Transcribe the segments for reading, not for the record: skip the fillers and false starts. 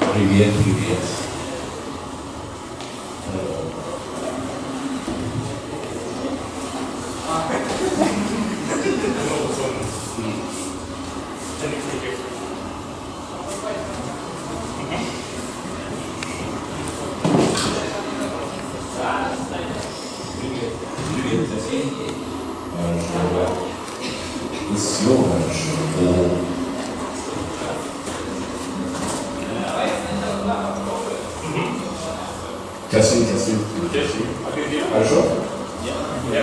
Привет, привет. Testing, testing. Хорошо? Да.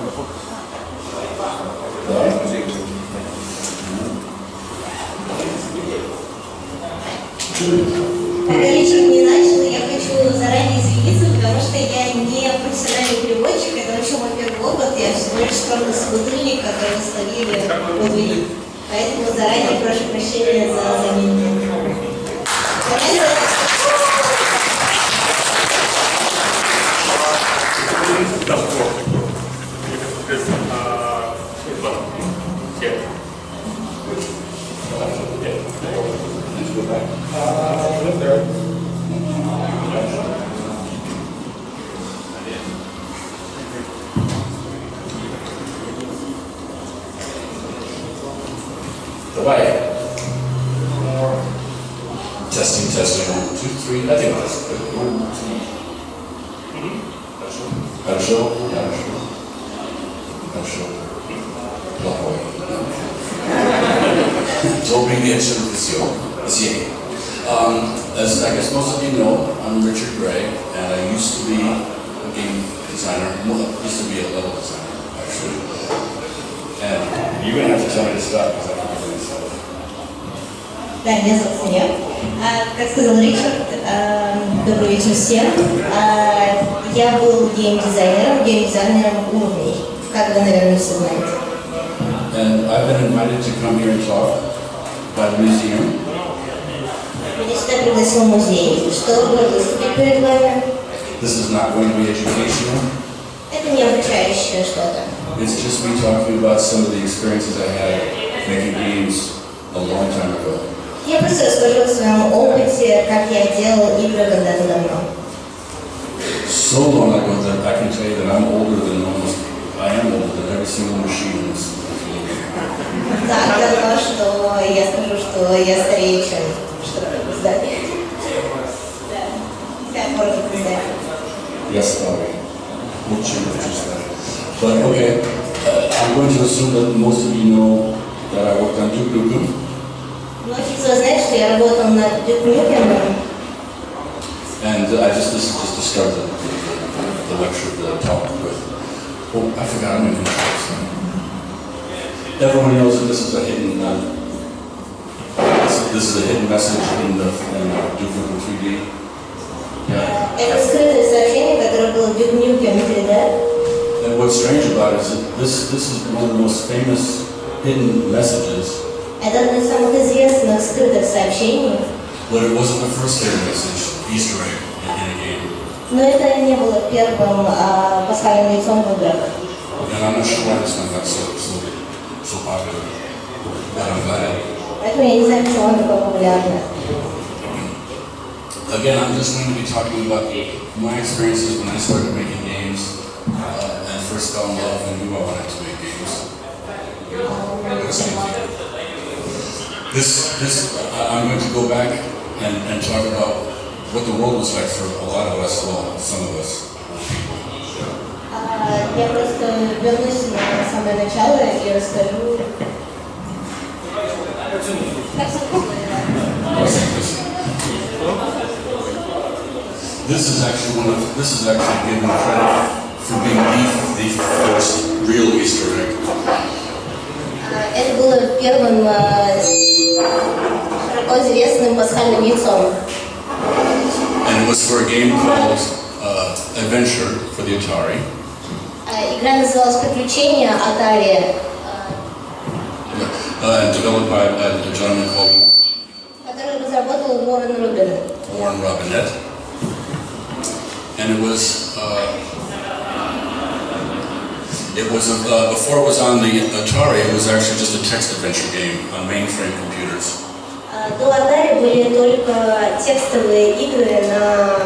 Пока лично не начала, я хочу заранее извиниться, потому что я не профессиональный переводчик, это вообще мой первый опыт, я всего лишь скромный собутыльник, который словили подвиг. Поэтому заранее прошу прощения за замену. Давай. Testing, testing. 1, 2, 3. I think that's good. 1, 2. Хорошо. Хорошо. Хорошо. Плохой. Добрый вечер всем. As I guess most of you know, I'm Richard Gray, and I used to be a game designer. Well, used to be a level designer, actually. And you're gonna have to tell me to stop because I forget myself. Да, меня зовут Саня. Как сказал Ричард, добрый вечер всем. Я был геймдизайнером уровней, как вы, наверное, все знаете. And I've been invited to come here and talk by the museum. Меня сюда пригласил музей, чтобы выступить перед вами. This is not going to be educational. Это не обучающее что-то. It's just me talking about some of the experiences I had making games a long time ago. Я просто расскажу о своем опыте, как я делал игры когда-то давно. So long ago that I can tell you that I'm older than I am older than every single machine in this field. Так давно, что я скажу, что я старее, чем что-то в здании. Да, я можно представить. Я старый. Очень старый. But okay, I'm going to assume that most of you know that I worked on Duke Nukem. Многие из вас знают, что я работал над Duke Nukem. And this is just to start the lecture, the talk with. Oh, I forgot I'm in control. Everyone knows that this is a hidden. This is a hidden message in Duke Nukem 3D. Yeah. Это скрытое сообщение, которое было в Duke Nukem 3D. And what's strange about it is that this is one of the most famous hidden messages. Это одно из самых известных скрытых сообщений. But it wasn't the first hidden message, Easter egg in a game. Но это не было первым пасхальным яйцом в играх. And I'm not sure why this one got so popular. But I'm glad. Поэтому я не знаю, почему он такой популярный. Again, I'm just going to be talking about my experiences when I started making games and first fell in love and knew I wanted to make games. I'm going to go back and talk about what the world was like for a lot of us, well, some of us. Я просто вернусь на самое начало и расскажу. This is actually given credit for being the first real Easter egg. Это было первым широко известным пасхальным яйцом. And it was for a game called Adventure for the Atari. Игра называлась «Приключения Atari». Developed by a gentleman called который разработал Уоррен Рубин. Warren Robinette. And it was before it was on the Atari, it was actually just a text adventure game on mainframe computers. До Atari были только текстовые игры на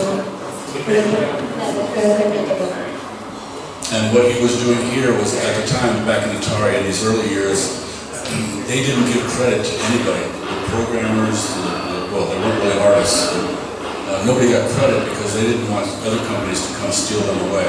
компьютере. And what he was doing here was, at the time, back in Atari, in these early years, they didn't give credit to anybody. The programmers, well, they weren't really artists. Nobody got credit because they didn't want other companies to come steal them away.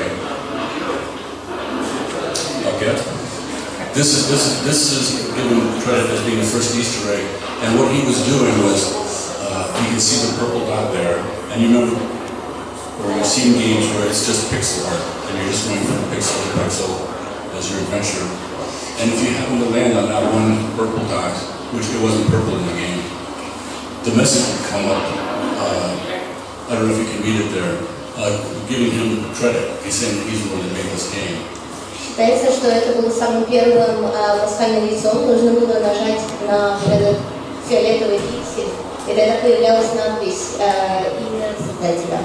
Okay? This is given credit as being the first Easter egg. And what he was doing was, you can see the purple dot there, and you remember, or you've seen games where it's just pixel art, and you're just going from pixel to pixel as your adventure. And if you happen to land on that one purple dot, which it wasn't purple in the game, the message would come up. I don't know if you can read it there, giving him the credit. He's saying that he's the one that made this game. Считается, что это было самым первым пасхальным яйцом. Нужно было нажать на этот фиолетовый пиксель, и тогда появлялась надпись «Имя создателя».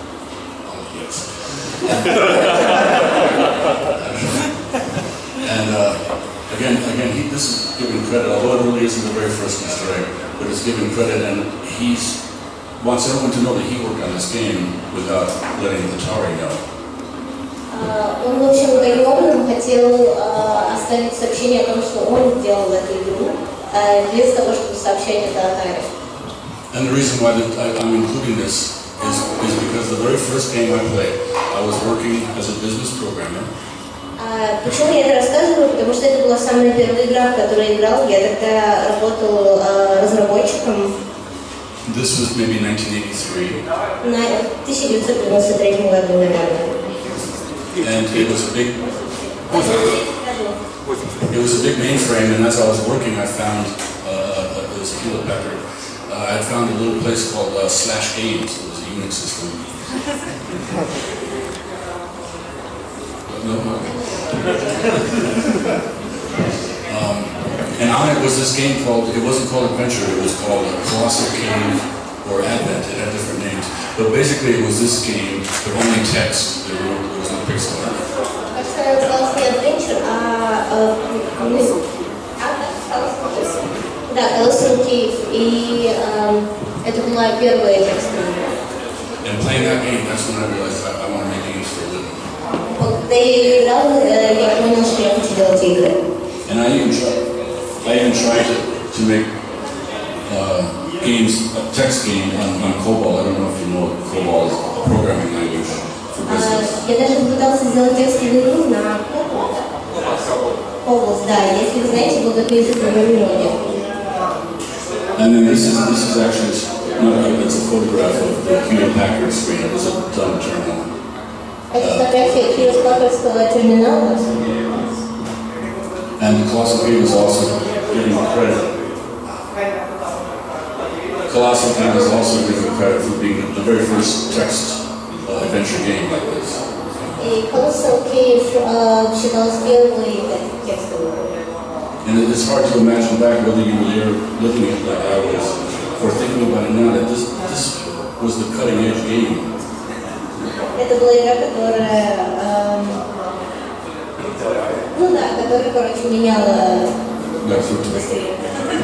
And again, this is giving credit, although it really isn't the very first Easter egg, but it's giving credit, and he wants everyone to know that he worked on this game without letting Atari know. Он, в общем, таким образом хотел оставить сообщение о том, что он сделал эту игру, без того, чтобы сообщать это Atari. And the reason why I'm including this is because the very first game I played, I was working as a business programmer. Почему я это рассказываю? Потому что это была самая первая игра, в которой играл. Я тогда работал разработчиком. This was maybe 1983. На 1993 году, наверное. And it was a big mainframe, and as I was working, I found it was a Hewlett Packard. I found a little place called Slash Games. It was a Unix system. And on it was this game called, it wasn't called Adventure, it was called Colossal Cave or Advent. It had different names. But basically it was this game, but only text. There was no pixel art. Это называлось не Adventure, да, Colossal Cave. И это была первая текстовая. And playing that game, that's when I realized I want to make games for a living. Когда я играл, я понял, что я хочу делать игры. And I even tried to make games, a text game on COBOL. I don't know if you know what COBOL is, a programming language for business. Я даже пытался сделать текстовую игру на COBOL, да, если вы знаете, был такой язык программирования. And then this is actually it's a photograph of the Hewlett Packard screen. It was a dumb terminal. Это фотография Hewlett Packardского терминала. And the Colossal Cave is also giving credit. Colossal Cave is also giving credit for being the very first text adventure game like this. И Colossal Cave считалась первой текстовой. And it's hard to imagine back whether you were there looking at it like I was, or thinking about it now that this was the cutting edge game. Это была игра, которая, которая, короче, меняла быстрее.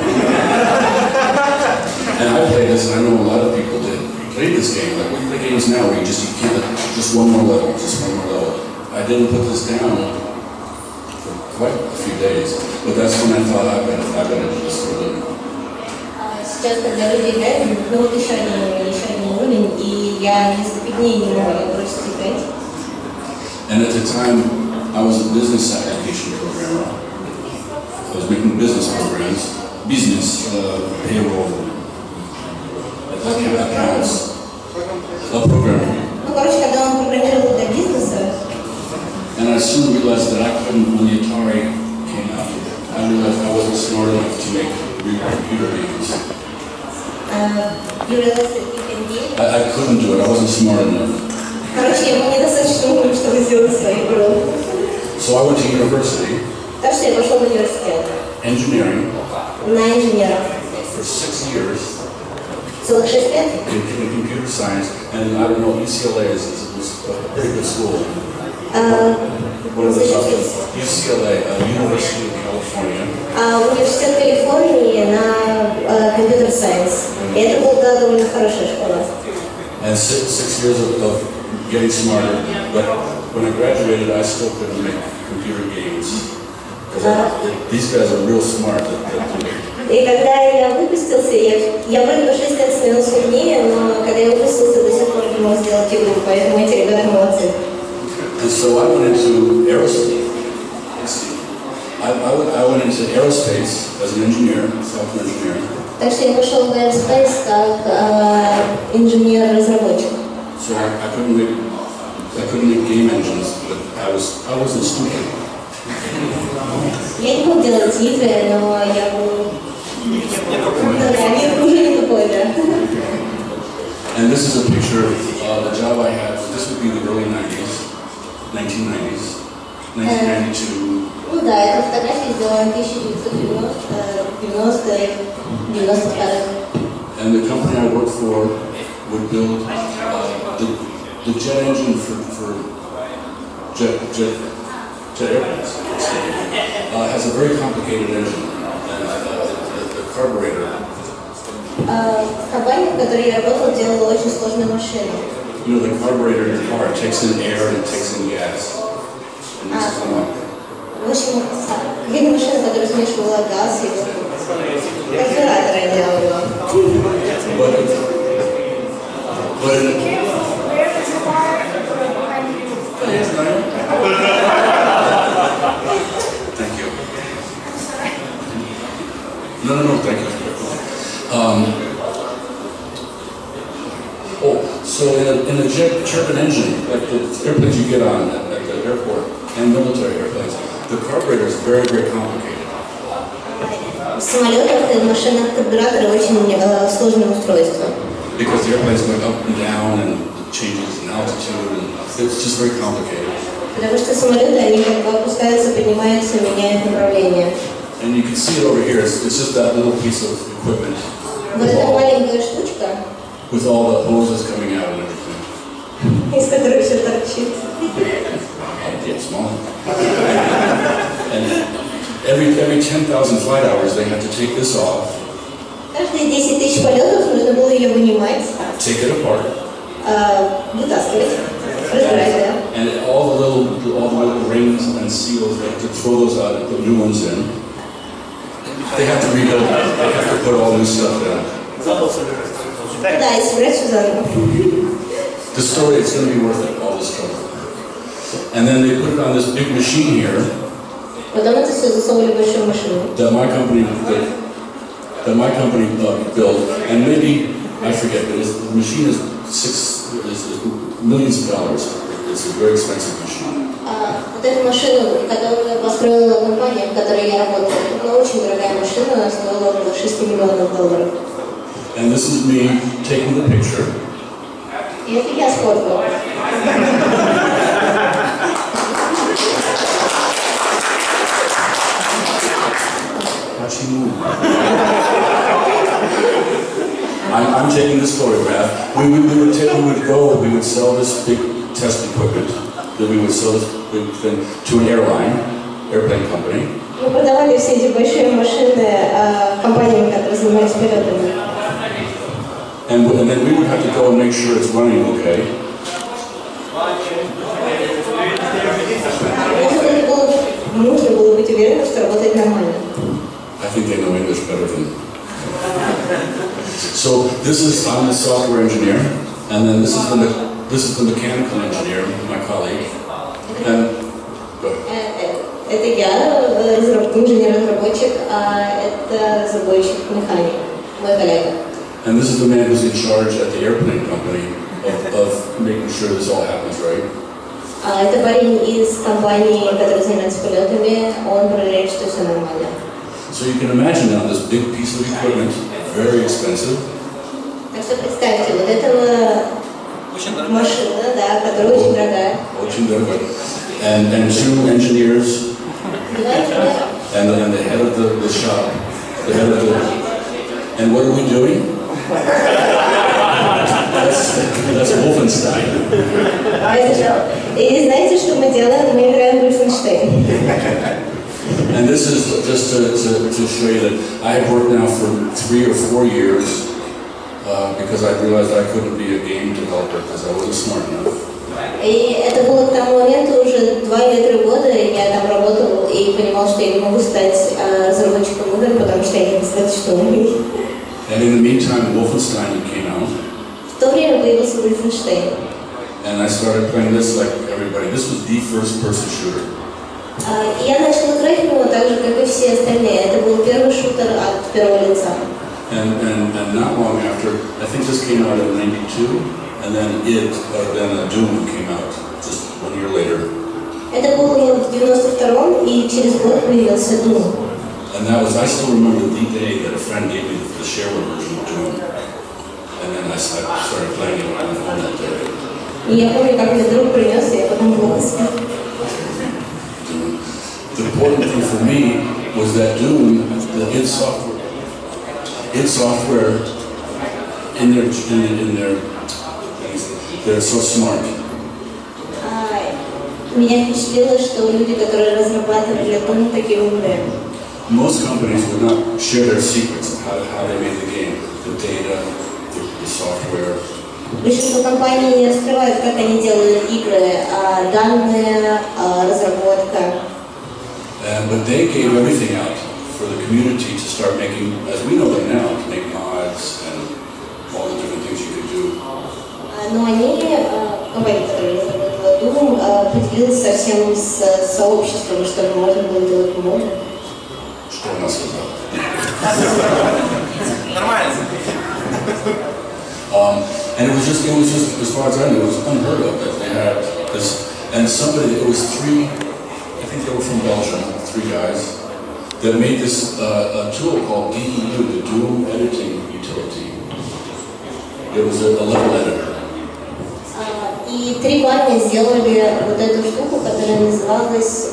And I played this, and I know a lot of people that played this game. Like we play games now where you can't, just one more level, just one more level. I didn't put this down for quite a few days, but that's when I thought I better do this for a living. Сейчас, когда люди играют, ну вот еще один уровень, и я несколько дней не могу бросить играть. And at the time, I was a business application programmer. I was making business programs, payroll, accounts, a programmer. Ну, короче, когда он программировал для бизнеса. And I soon realized that I couldn't, when the Atari came out, I realized I wasn't smart enough to make real computer games. You realized that you can do it? I couldn't do it. I wasn't smart enough. Короче, я был недостаточно умным, чтобы сделать свою игру. So I went to university. Так что я пошел в университет. Engineering. На инженера. For 6 years. Целых 6 лет. In computer science, and I don't know, UCLA was a pretty good school. What are the top UCLA, University of California. Университет Калифорнии на Computer Science. И это была довольно хорошая школа. And six years of getting smarter, but when I graduated, I still couldn't make computer games. Because these guys are real smart. И когда я выпустился, я вроде бы 6 лет становился умнее, но когда я выпустился, до сих пор не мог сделать игру, поэтому эти ребята молодцы. And so I went into aerospace. I went into aerospace as an engineer, software engineer. Так что я пошел в Aerospace как инженер-разработчик. So I couldn't make game engines, but I wasn't stupid. Я не мог делать игры, но я был... Я уже не тупой, да. And this is a picture of the job I had. This would be the early 90s, 1990s, 1992. Ну да, эта фотография сделана в 1990-х. And the company I worked for would build the jet engine for jet airplanes. Has a very complicated engine and the carburetor. Компания, в которой я работал, делала очень сложную машину. You know, the carburetor in your car takes in air and it takes in gas. And this is on В общем, видно машина, которая смешивала газ и карбюратор я делала. Thank you. No, thank you. So in a jet turbine engine, like the airplanes you get on at the airport and military airplanes, the carburetor is very, very complicated. В самолетах и машинах карбюраторы очень сложное устройство. Because the airplane's going up and down and changes in altitude, and it's just very complicated. Потому что самолеты, они как бы опускаются, поднимаются, меняют направление. And you can see it over here. It's just that little piece of equipment. Вот эта маленькая штучка, with all the hoses coming out and everything. из которой все торчит. Yeah, small. And every 10,000 flight hours, they have to take this off. Каждые 10 тысяч полетов нужно было ее вынимать, take it apart, вытаскивать, разбирать, да. And all the little rings and seals, they have to throw those out and put new ones in. They have to rebuild it. They have to put all new stuff in. Да, и собрать все заново. The story, it's going to be worth it, all this trouble. And then they put it on this big machine here. Потом это все засовывали в большую машину. That my company built, and maybe I forget, but the machine is millions of dollars. It's a very expensive machine. Вот эту машину, которую построила компания, в которой я работала, это очень дорогая машина, она стоила около $6 миллионов. And this is me taking the picture. И это я сфоткала. I'm taking this photograph. We would sell this big test equipment. Then we would sell this big thing to an airplane company. Мы продавали все эти большие машины компаниям, которые занимались полетами. And then we would have to go and make sure it's running okay. Нужно было быть уверенным, что работает нормально. I think they know English better than. So this is, I'm the software engineer, and then this is the mechanical engineer, my colleague. And go ahead. Это я, инженер-разработчик, а это разработчик-механик, мой коллега. And this is the man who's in charge at the airplane company of making sure this all happens right. А это парень из компании, который занимается полетами, он проверяет, что все нормально. So you can imagine now this big piece of equipment, very expensive. Так что представьте, вот эта машина, да, которая очень дорогая. Очень дорогая. And two engineers. And the head of the shop, and what are we doing? That's Wolfenstein. И знаете, что мы делаем? Мы играем в Wolfenstein. And this is just to show you that I have worked now for 3 or 4 years because I realized I couldn't be a game developer because I wasn't smart enough. И это было к тому моменту уже 2 или 3 года, я там работал и понимал, что я не могу стать разработчиком игр, потому что я недостаточно умный. And in the meantime, Wolfenstein came out. В то время появился Wolfenstein. And I started playing this like everybody. This was the first person shooter. И я начал играть в него так же, как и все остальные. Это был первый шутер от первого лица. And not long after, I think this came out in '92, and then Doom came out just 1 year later. Это было в 92-м, и через год появился Doom. And that was, I still remember the day that a friend gave me the shareware version of Doom. And then I started playing it on the phone that day. И я помню, как мне друг принес, и я потом бросил. The important thing for me was that Doom, the id Software, they're so smart. Меня впечатлило, что люди, которые разрабатывали Doom, такие умные. Most companies would not share their secrets of how they made the game, the data, the software. Большинство компаний не раскрывают, как они делают игры, данные, разработка. But they gave everything out for the community to start making, as we know them now, to make mods and all the different things you could do. Но они, компания, которая разработала Doom, поделилась совсем с сообществом, чтобы можно было делать моды. Что она сказала? Нормально. And it was just, as far as I knew, it was unheard of that they had this, and it was 3, I think they were from Belgium, 3 guys, that made this a tool called DEU, the Doom Editing Utility. It was a level editor. И 3 парня сделали вот эту штуку, которая называлась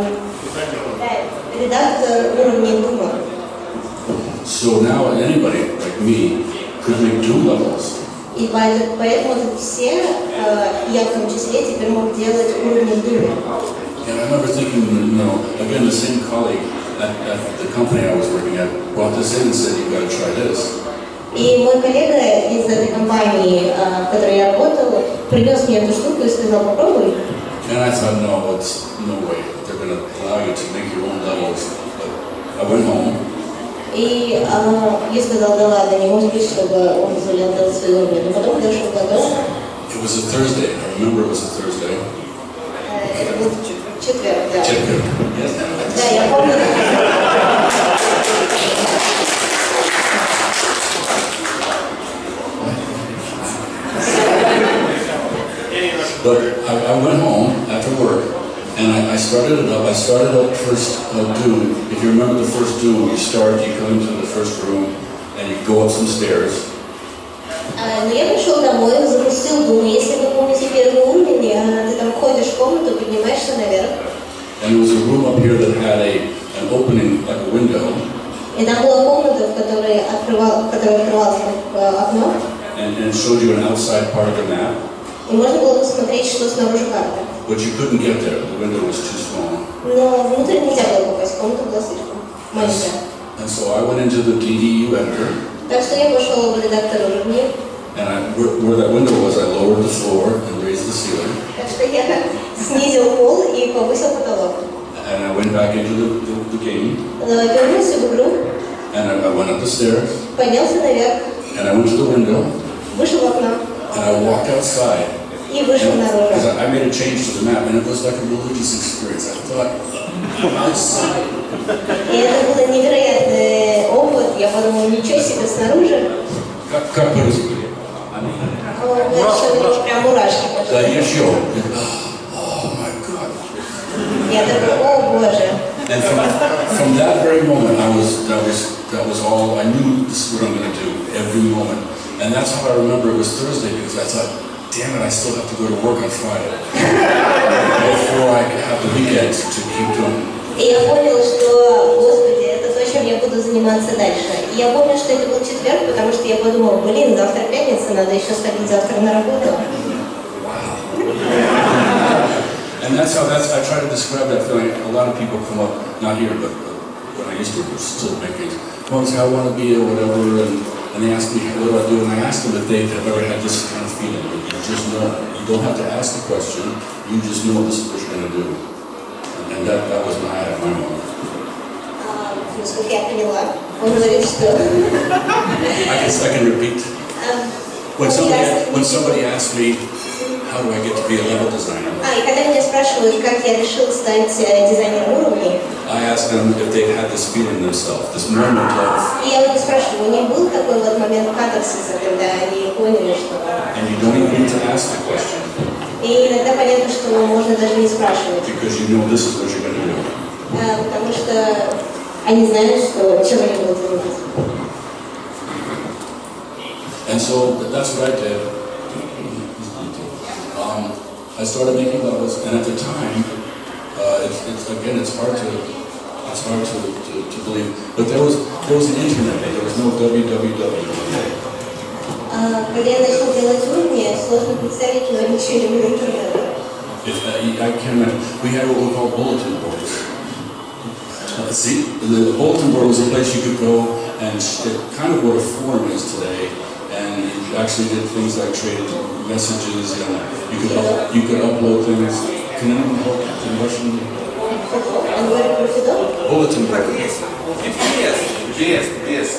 редактор уровня Doom. So now anybody like me could make Doom levels. И поэтому все, я в том числе, теперь мог делать уровни Doom. And I remember thinking, again, the same colleague at the company I was working at brought this in and said, "You've got to try this." И мой коллега из этой компании, в которой я работал, принес мне эту штуку и сказал, попробуй. And I thought, no way. They're going to allow you to make your own levels. But I went home. И я сказал, да ладно, не может быть, чтобы он позволял делать свои уровни. Но потом дошел до дома. It was a Thursday. I remember it was a Thursday. Это был четверг, да. Четверг. Yes. Да, я помню. But I went home after work, and I started it up. I started up first Doom. If you remember the first Doom, you come into the first room, and you go up some stairs. Но я пришел домой, запустил Doom. Если вы помните первый уровень, ты там ходишь в комнату, поднимаешься наверх. And there was a room up here that had an opening, like a window. И там была комната, в которой открывалось окно. And it showed you an outside part of the map. И можно было посмотреть, что снаружи карты. But you couldn't get there. The window was too small. Но внутрь нельзя было попасть, комната была слишком маленькая. And so I went into the DEU editor. Так что я пошел в редактор уровней. And where that window was, I lowered the floor and raised the ceiling. Так что я снизил пол и повысил потолок. And I went back into the game. Вернулся в игру. And I went up the stairs. Поднялся наверх. And I went to the window. Вышел в окно. And I walked outside. И вышел наружу. Because I made a change to the map, and it was like a religious experience. I thought, I'm outside. И это был невероятный опыт. Я подумала, ничего себе снаружи. Как по-русски? Что у него прям мурашки. Да, еще. Oh my God. Я такой, о боже. And from that very moment, that was all. I knew this is what I'm going to do every moment. And that's how I remember it was Thursday, because I thought, damn it, I still have to go to work on Friday. Before I have the weekend to keep doing. И я поняла, что, господи, это то, чем я буду заниматься дальше. И я помню, что это был четверг, потому что я подумала, блин, завтра пятница, надо еще сходить завтра на работу. And I try to describe that feeling. A lot of people come up, not here, but used to still make games. Well, I want to be or whatever, and they asked me, what do I do? And I asked them if they have ever had this kind of feeling. You just know. You don't have to ask the question. You just know this is what you're going to do. And that was my moment. Насколько я поняла, он говорит, что... I can repeat. When somebody asks me, how do I get to be a level designer? И когда меня спрашивают, как я решил стать дизайнером уровней, I ask them if they've had this feeling themselves, this moment of... И я вот спрашиваю, у них был такой вот момент катарсиса, когда они поняли, что... And you don't even need to ask the question. И иногда понятно, что можно даже не спрашивать. Because you know this is what you're going to do. Потому что они знают, что чем они будут заниматься. And so that's what I did. I started making levels, and at the time, it's hard to believe, but there was an internet. There was no www. Когда я начал делать уровни, сложно представить, но ничего не было интернета. I can't imagine. We had what we call bulletin boards. See, the bulletin board was a place you could go and kind of what a forum is today. And you actually did things like traded messages, and you could upload things. Can anyone help in Russian? Bulletin board. BBS.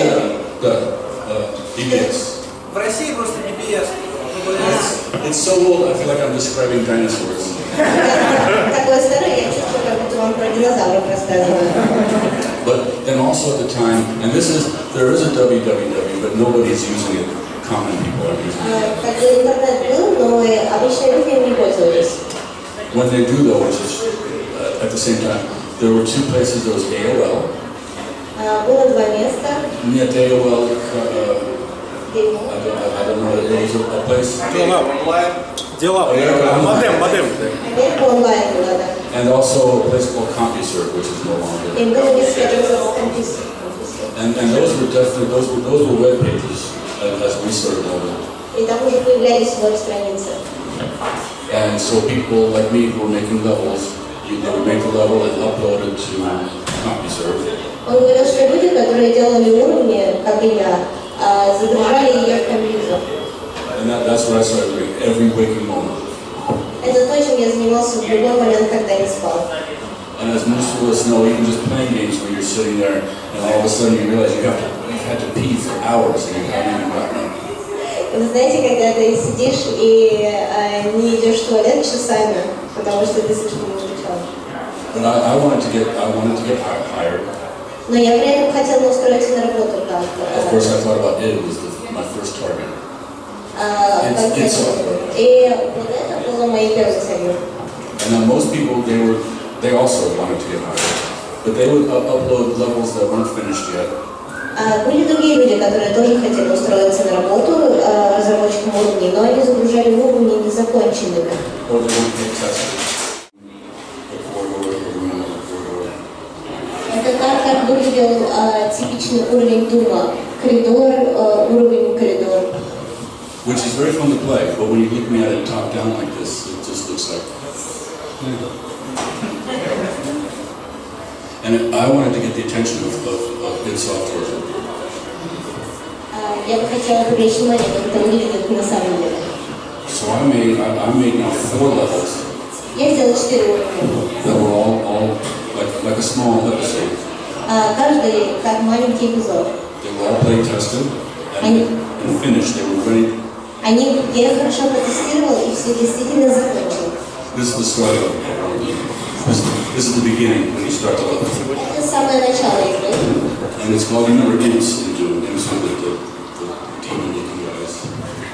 BBS. В России просто BBS. It's so old, I feel like I'm describing dinosaurs. Такое старое, я чувствую, как будто вам про динозавров рассказываю. But then also at the time, and there is a www, but nobody's using it. Common people are using it. Когда интернет был, но обычные люди им не пользовались. When they do though, which is at the same time, there were two places. There was AOL. Было два места. Нет, AOL. I don't know. It was a place. Модем. Америка онлайн была, да. And also a place called CompuServe, which is no longer. И было несколько компьютеров. And those were definitely those were web pages as we sort of know them. И там уже появлялись веб-страницы. And so people like me who were making levels, they would make the level and upload it to CompuServe. Он говорил, что люди, которые делали уровни, как и я, загружали ее в компьютер. And that's what I started doing every waking moment. Это то, чем я занимался в любой момент, когда не спал. And as most of us know, even just playing games where you're sitting there and all of a sudden you realize you've had to pee for hours and you haven't even gotten up. Вы знаете, когда ты сидишь и не идешь в туалет часами, потому что ты слишком устал. But I wanted to get hired. Но я при этом хотела устроиться на работу как. Of course, I thought about it was my first target. И вот это было моей первой целью. And now most people, they also wanted to get hired, but they would upload levels that weren't finished yet. Были другие люди, которые тоже хотели устроиться на работу разработчиком уровней, но они загружали уровни незаконченными. Or they weren't being tested. Это так, как выглядел типичный уровень Дума. Коридор, уровень коридор. Which is very fun to play, but when you look at it top down like this, it just looks like. And I wanted to get the attention of id Software. Я бы хотела привлечь внимание, как это выглядит на самом деле. So I made now 4 levels. Я сделала 4 уровня. That were all like a small episode. Каждый как маленький эпизод. They were all play tested and finished. They were ready. Я их хорошо протестировала и все действительно закончила. This is the start of it. This is the beginning when you start the level. Это самое начало игры. And it's called, remember, imps in Doom. Imps are the demon-looking guys.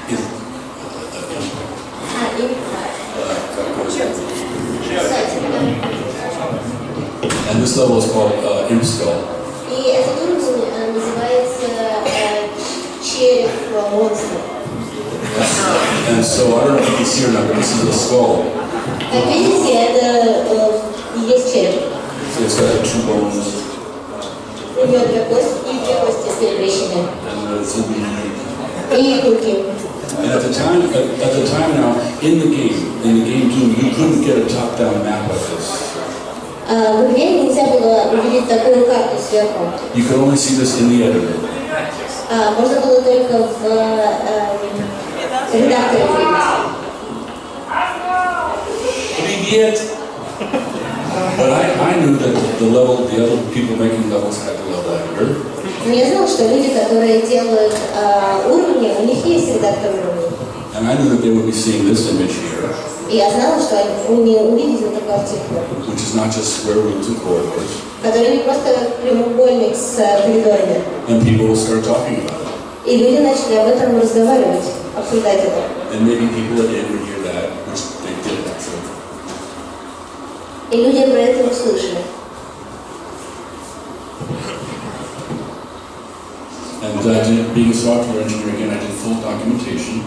And this level is called Imp Skull. И этот уровень называется череп монстра. And so I don't know if you can see or not, but this is a skull. Как видите, это и есть череп. So it's got 2 bones. У него 2 кости и 2 кости перекрещены. And it's in the И руки. And at the time now, in the game Doom, you couldn't get a top-down map like this. В игре нельзя было увидеть такую карту сверху. You could only see this in the editor. Можно было только в редакторе видеть. Привет! But I knew that the other people making levels had the level editor. Но я знала, что люди, которые делают уровни, у них есть редактор уровней. And I knew that they would be seeing this image here, И я знала, что они увидят эту картинку, which is not just square roots and corridors. который не просто прямоугольник с коридорами. And people will start talking about it. И люди начали об этом разговаривать, обсуждать это. And maybe people at the end would hear that, which they did actually. И люди про это услышали. And being a software engineer again, I did full documentation.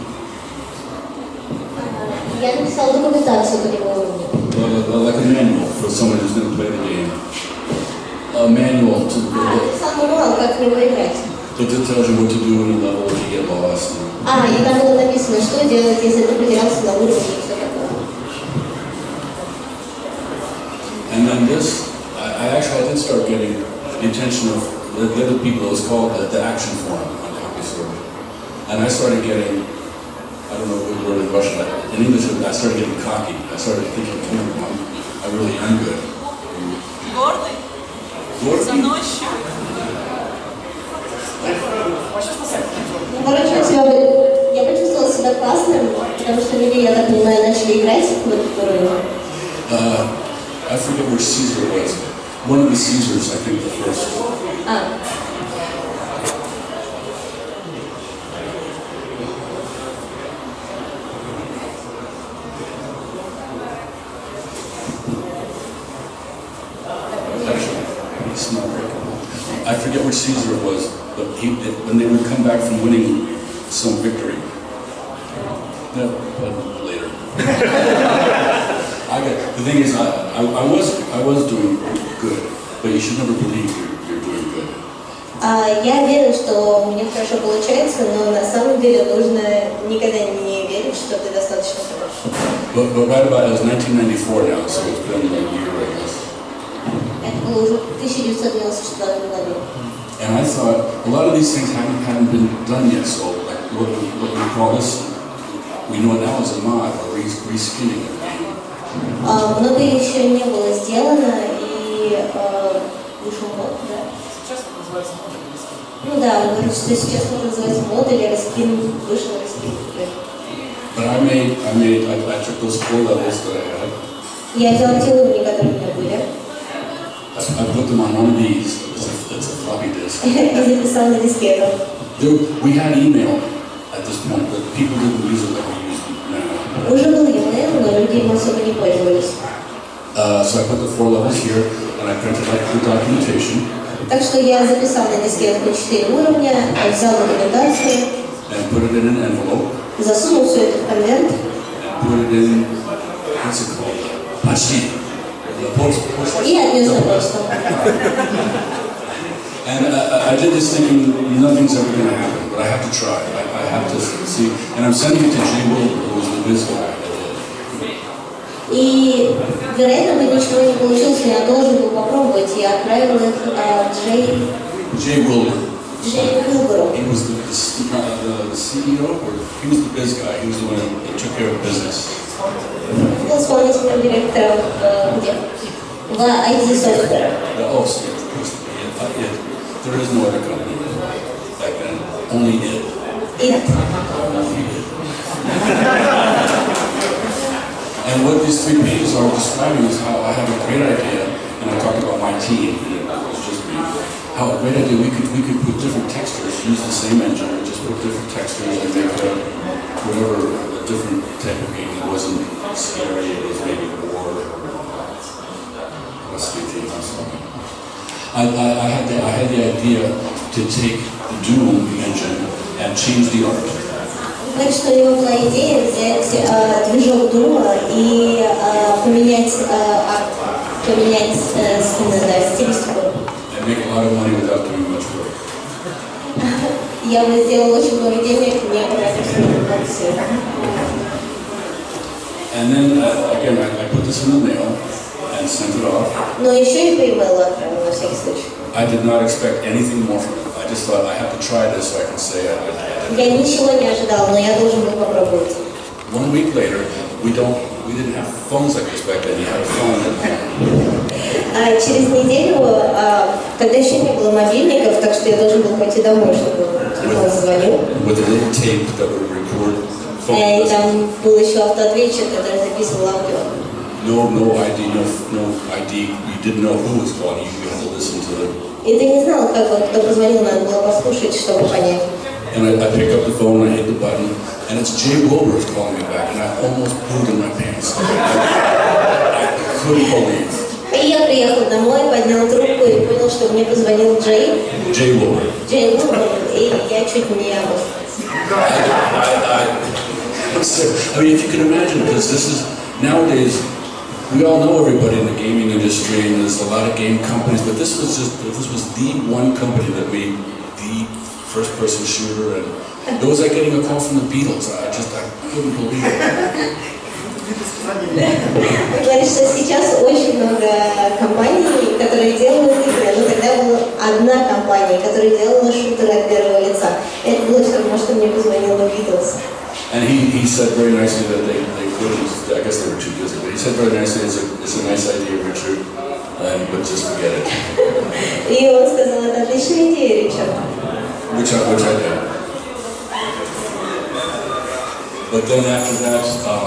Я написала документацию по его уровню. Like a manual for someone who's going to play the game. A manual to Написала мануал, как в него играть. that just tells you what to do in a level if you get lost. И там было написано, что делать, если ты потерялся на уровне и все такое. And then this, I did start getting the attention of the other people. It was called the action forum on CompuServe. And I started getting, I don't know what word in Russian, but in English I started getting cocky. I started thinking, I really am good. Гордый? Гордый? Заносчив? Я почувствовала себя классным, потому что люди, я так понимаю, начали играть в этот уровень. I forget where Caesar was. One of the Caesars, I think the first. Actually, it's not very cool. I forget where Caesar was, but when they would come back from winning some victory. No, but later. The thing is, I was doing good, but you should never believe you're doing good. Я верю, что у меня хорошо получается, но на самом деле нужно никогда не верить, что ты достаточно хорош. But right about, it was 1994 now, so it's been a year, I guess. Это было уже 1994 году. And I thought, a lot of these things hadn't been done yet, so like what we call this, we know it now as a mod, or reskinning of the game. Многое еще не было сделано, и вышел мод, да? Сейчас это называется модуль. Ну да, он говорит, что сейчас это называется мод или раскин, вышел раскин. But I took those 4 levels that I had. Я взяла те уровни, которые у меня были, I put them on one of these. It's a floppy disk. и записала на дискету. We had email at this point, but people didn't use it like we use it now. Уже был e-mail, но люди им особо не пользовались. So I put the 4 levels here, and I printed like the documentation. Так что я записала на дискетку 4 уровня, взяла документацию, And put it in an envelope. засунул все это в конверт And put it in, what's it called? Почти. и отнес на почту. And I did this thinking nothing's ever going to happen, but I have to try. I have to see. And I'm sending it to Jay Wilbur, who was the biz guy. И, вероятно, бы ничего не получилось, но я должен был попробовать. Я отправила их Jay Wilbur. Джею Уилберу. He was the CEO, or he was the biz guy. He was the one that took care of business. Был исполнительным директором где? В IT-софтвере. Oh, so there is no other company back then. Only it. And what these 3 pages are describing is how I have a great idea, and I talked about my team, and it was just me. How a great idea, we could put different textures, use the same engine, but just put different textures and make whatever a different type of game. It wasn't scary, it was maybe war. I had the idea to take the Doom engine and change the art. Так что у него была идея взять движок Дума и поменять арт, поменять стилистику. And make a lot of money without doing much work. Я бы сделала очень много денег, не потратив много сил. And then again, I put this in the mail, and and sent it off. Но еще и по e-mail отправил, на всякий случай. I did not expect anything more from it. I just thought I have to try this so I can say I did it. Я ничего не ожидал, но я должен был попробовать. 1 week later, we didn't have phones like this back then. You had a phone at home. Через неделю, тогда еще не было мобильников, так что я должен был пойти домой, чтобы он звонил. With a little tape that would record phone И calls. там был еще автоответчик, который записывал аудио. No ID, no ID. You didn't know who was calling you. You had to listen to it. И ты не знал, как вот, кто позвонил, надо было послушать, чтобы понять. And I pick up the phone, I hit the button, and it's Jay Wilbur calling me back, and I almost pooed in my pants. I couldn't believe. И я приехал домой, поднял трубку и понял, что мне позвонил Джей. Jay Wilbur. Джей Wilbur, и я чуть не I mean, if you can imagine, because this is, nowadays, we all know everybody in the gaming industry, and there's a lot of game companies, but this was the one company that made the first-person shooter, and it was like getting a call from the Beatles. I couldn't believe it. Говорит, что сейчас очень много компаний, которые делают игры, но тогда была одна компания, которая делала шутеры от первого лица. Это было все равно, что мне позвонил Beatles. And he said very nicely that they couldn't, I guess they were too busy, but he said very nicely, it's a nice idea, Richard, but just forget it. И он сказал, это отличная идея, Ричард. Which I did. But then after that,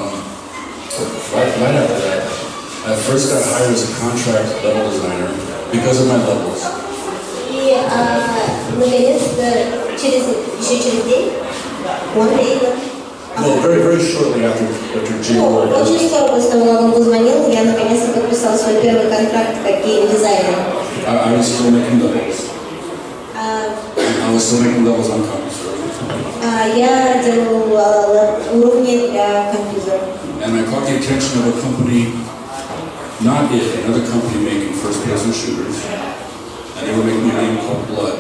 right after that, I first got hired as a contract level designer because of my levels. И наконец-то еще через день он приехал. No, very shortly after Jay Ward. Очень скоро после того, как он позвонил, я наконец-то подписал свой первый контракт как гейм-дизайнер. I was still making levels. I was still making levels on computers. Я делал уровни для компьютера. And I caught the attention of a company, not it, another company making first-person shooters, and they were making a game called Blood.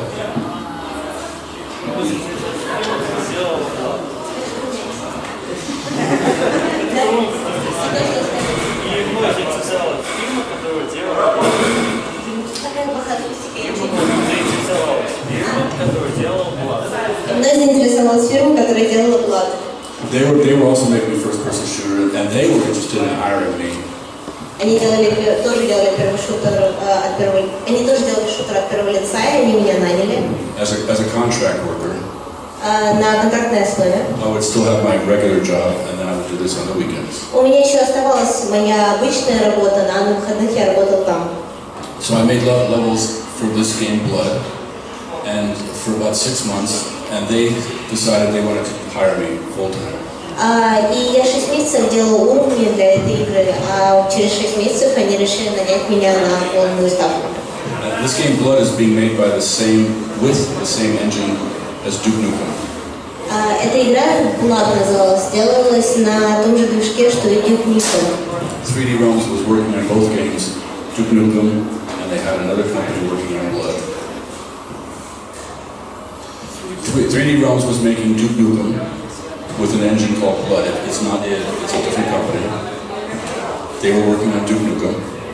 Мной заинтересовалась фирма, которая делала Blood. They were also making a first-person shooter, and they were interested in hiring me. Они тоже делали первый шутер от первого. Они тоже делали шутер от первого лица, и они меня наняли. As a contract worker. На контрактной основе. I would still have my regular job, and then I would do this on the weekends. У меня еще оставалась моя обычная работа, а на выходных я работал там. So I made levels for this game, Blood, and for about 6 months, and they decided they wanted to hire me full-time. И я 6 месяцев делал уровни для этой игры, а через 6 месяцев они решили нанять меня на полную ставку. This game, Blood, is being made by with the same engine as Duke Nukem. Эта игра, Blood называлась, делалась на том же движке, что и Duke Nukem. 3D Realms was working on both games, Duke Nukem, and they had another company working on Blood. 3D Realms was making Duke Nukem with an engine called Blood. It's not it, it's a different company. They were working on Duke Nukem.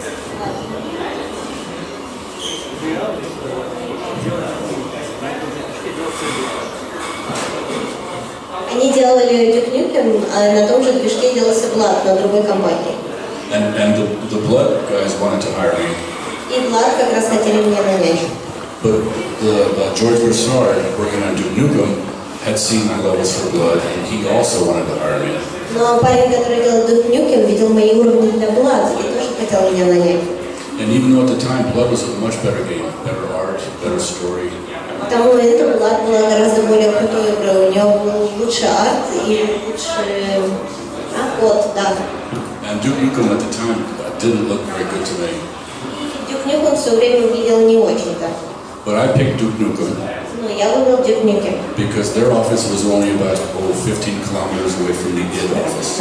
Они делали Duke Nukem, а на том же движке делался Blood на другой компании. And the Blood guys wanted to hire me. И Blood как раз хотели меня нанять. But George Broussard, working on Duke Nukem, had seen my levels for Blood, and he also wanted to hire me. Но парень, который делал Duke Nukem, видел мои уровни для Blood и тоже хотел меня нанять. And even though at the time Blood was a much better game, better art, better story. К тому моменту Blood была гораздо более крутой игрой. У нее был лучший арт и лучший код, да. And Duke Nukem at the time didn't look very good to me. Duke Nukem все время выглядел не очень-то. But I picked Duke Nukem. Но я выбрал Duke Nukem. Because their office was only about 15 kilometers away from the id office.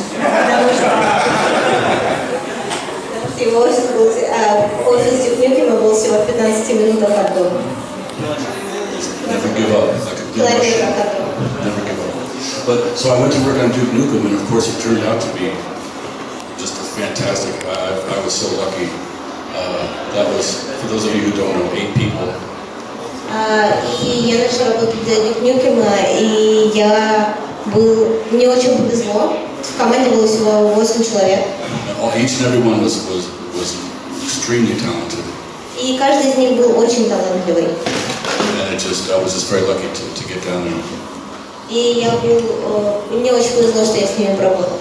Его офис Duke Nukem был всего в 15 минутах от дома. Never give up. Like a good Russian. Never give up. But so I went to work on Duke Nukem, and of course it turned out to be just a fantastic. I was so lucky. That was, for those of you who don't know, 8 people. И я начала работать для Дюк Нюкема, и мне очень повезло. В команде было всего 8 человек. Each and every one was extremely talented. И каждый из них был очень талантливый. And I was just very lucky to get down there. И мне очень повезло, что я с ними поработал.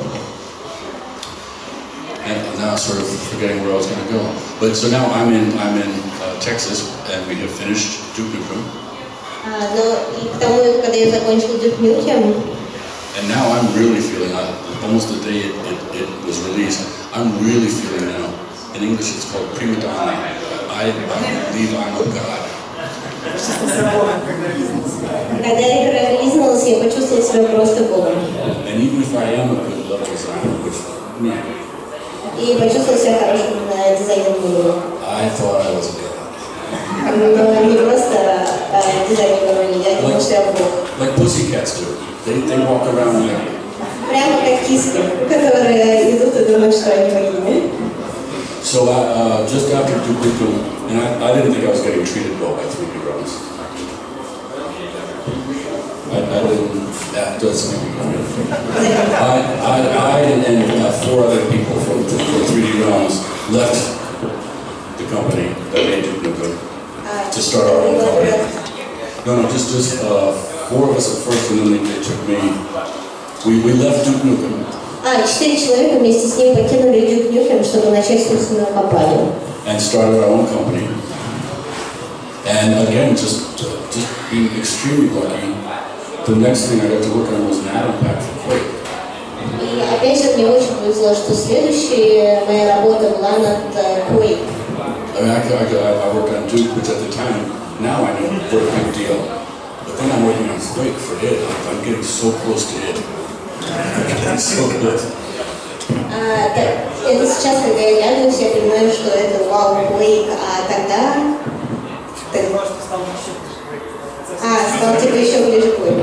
And now I'm sort of forgetting where I was going to go. But so now I'm in Texas, and we have finished Duke Nukem. Но и к тому, когда я закончил Duke Nukem, and now I'm really feeling, almost the day it was released, I'm really feeling now. In English, it's called prima donna. I believe I'm a god. Когда игра релизнулась, я почувствовал себя просто богом. And even if I am a good level designer, which И почувствовал себя хорошим дизайнером уровня. I thought I was a god. Но не просто дизайнер уровня, я думал, что я бог. Like pussycats do. They walk around like. Прямо как киски, которые идут и думают, что они богини. So just after Duke Nukem, and I didn't think I was getting treated well by 3D Realms. I didn't. That does make me crazy. I and 4 other people from 3D Realms left the company that made Duke Nukem to start our own company. No, just 4 of us at first, and then they took me. We left Duke Nukem. 4 человека вместе с ним покинули Duke Nukem, чтобы начать собственную компанию. And started our own company. And again, just being extremely lucky. The next thing I got to work on was an atom pack for Quake. И опять же мне очень повезло, что следующая моя работа была над Quake. I mean, I worked on Duke, which at the time, now I know, what a big deal. But then I'm working on Quake for it. I'm getting so close to it. It's so good. Это сейчас, когда я оглядываюсь, я понимаю, что это вау, Quake, а тогда... стал типа еще ближе к Quake.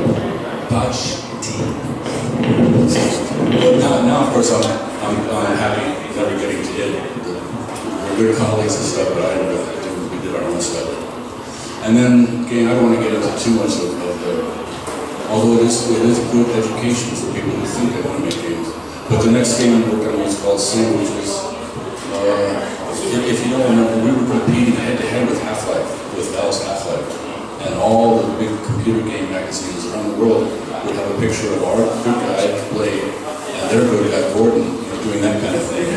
Now, of course, I'm happy that we're getting to it. We're good colleagues and stuff, but we did our own stuff. And then, again, I don't want to get into too much of although it is good education for people who think they want to make games. But the next game we worked on was called Sin, which was, if you don't remember, we were competing head-to-head with Half-Life, with Valve's Half-Life. And all the big computer game magazines around the world would have a picture of our good guy, Blade, and their good guy, Gordon, doing that kind of thing.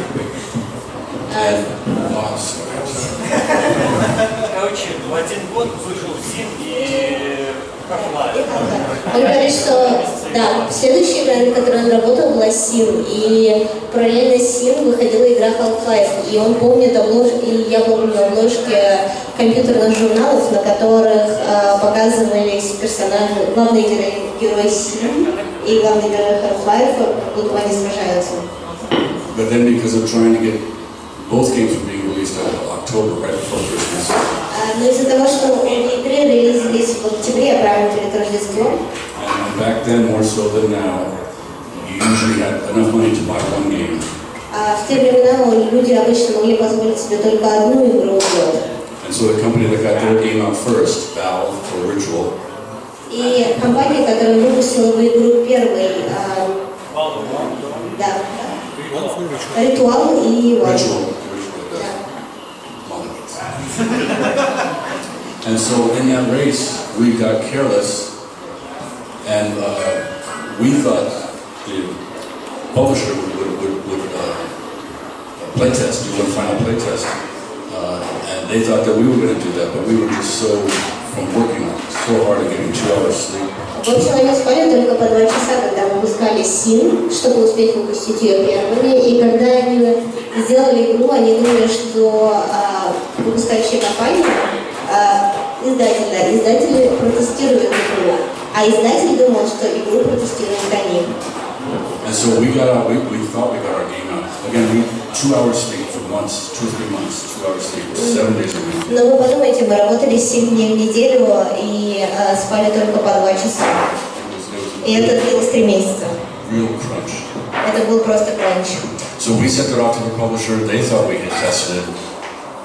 And, Короче, в один год вышел Син и Half-Life. Он говорит, что да, следующая игра, на которой он работал, была Sin, и параллельно с Sin выходила игра Half-Life, и он помнит и я помню обложки компьютерных журналов, на которых показывались персонажи, главные герои Sin и главные герои Half-Life, как будто они сражаются. But then because of trying to get both games were being released in October, right before Christmas. Но из-за того, что обе игры релизились в октябре, прямо перед Рождеством. And back then, more so than now, you usually had enough money to buy one game. В те времена люди обычно могли позволить себе только одну игру в год. And so the company that got their game out first, Valve or Ritual. И компания, которая выпустила бы игру первой, да, Ритуал и Ritual. And so in that race, we got careless, and we thought the publisher would playtest, do one final playtest, and they thought that we were going to do that, but we were just so, from working so hard and getting 2 hours sleep. В общем, они спали только по 2 часа, когда выпускали Sin, чтобы успеть выпустить ее первыми. И когда они сделали игру, они думали, что выпускающая компания, издатели протестируют игру, а издатель думал, что игру протестируют они. And so we thought we got our game out. Again, 2 hours sleep for months, 2 or 3 months, 2 hours sleep, 7 days a week. Но вы подумайте, мы работали 7 дней в неделю и спали только по 2 часа. И это длилось 3 месяца. Real crunch. Это был просто кранч. So we sent it off to the publisher. They thought we had tested it,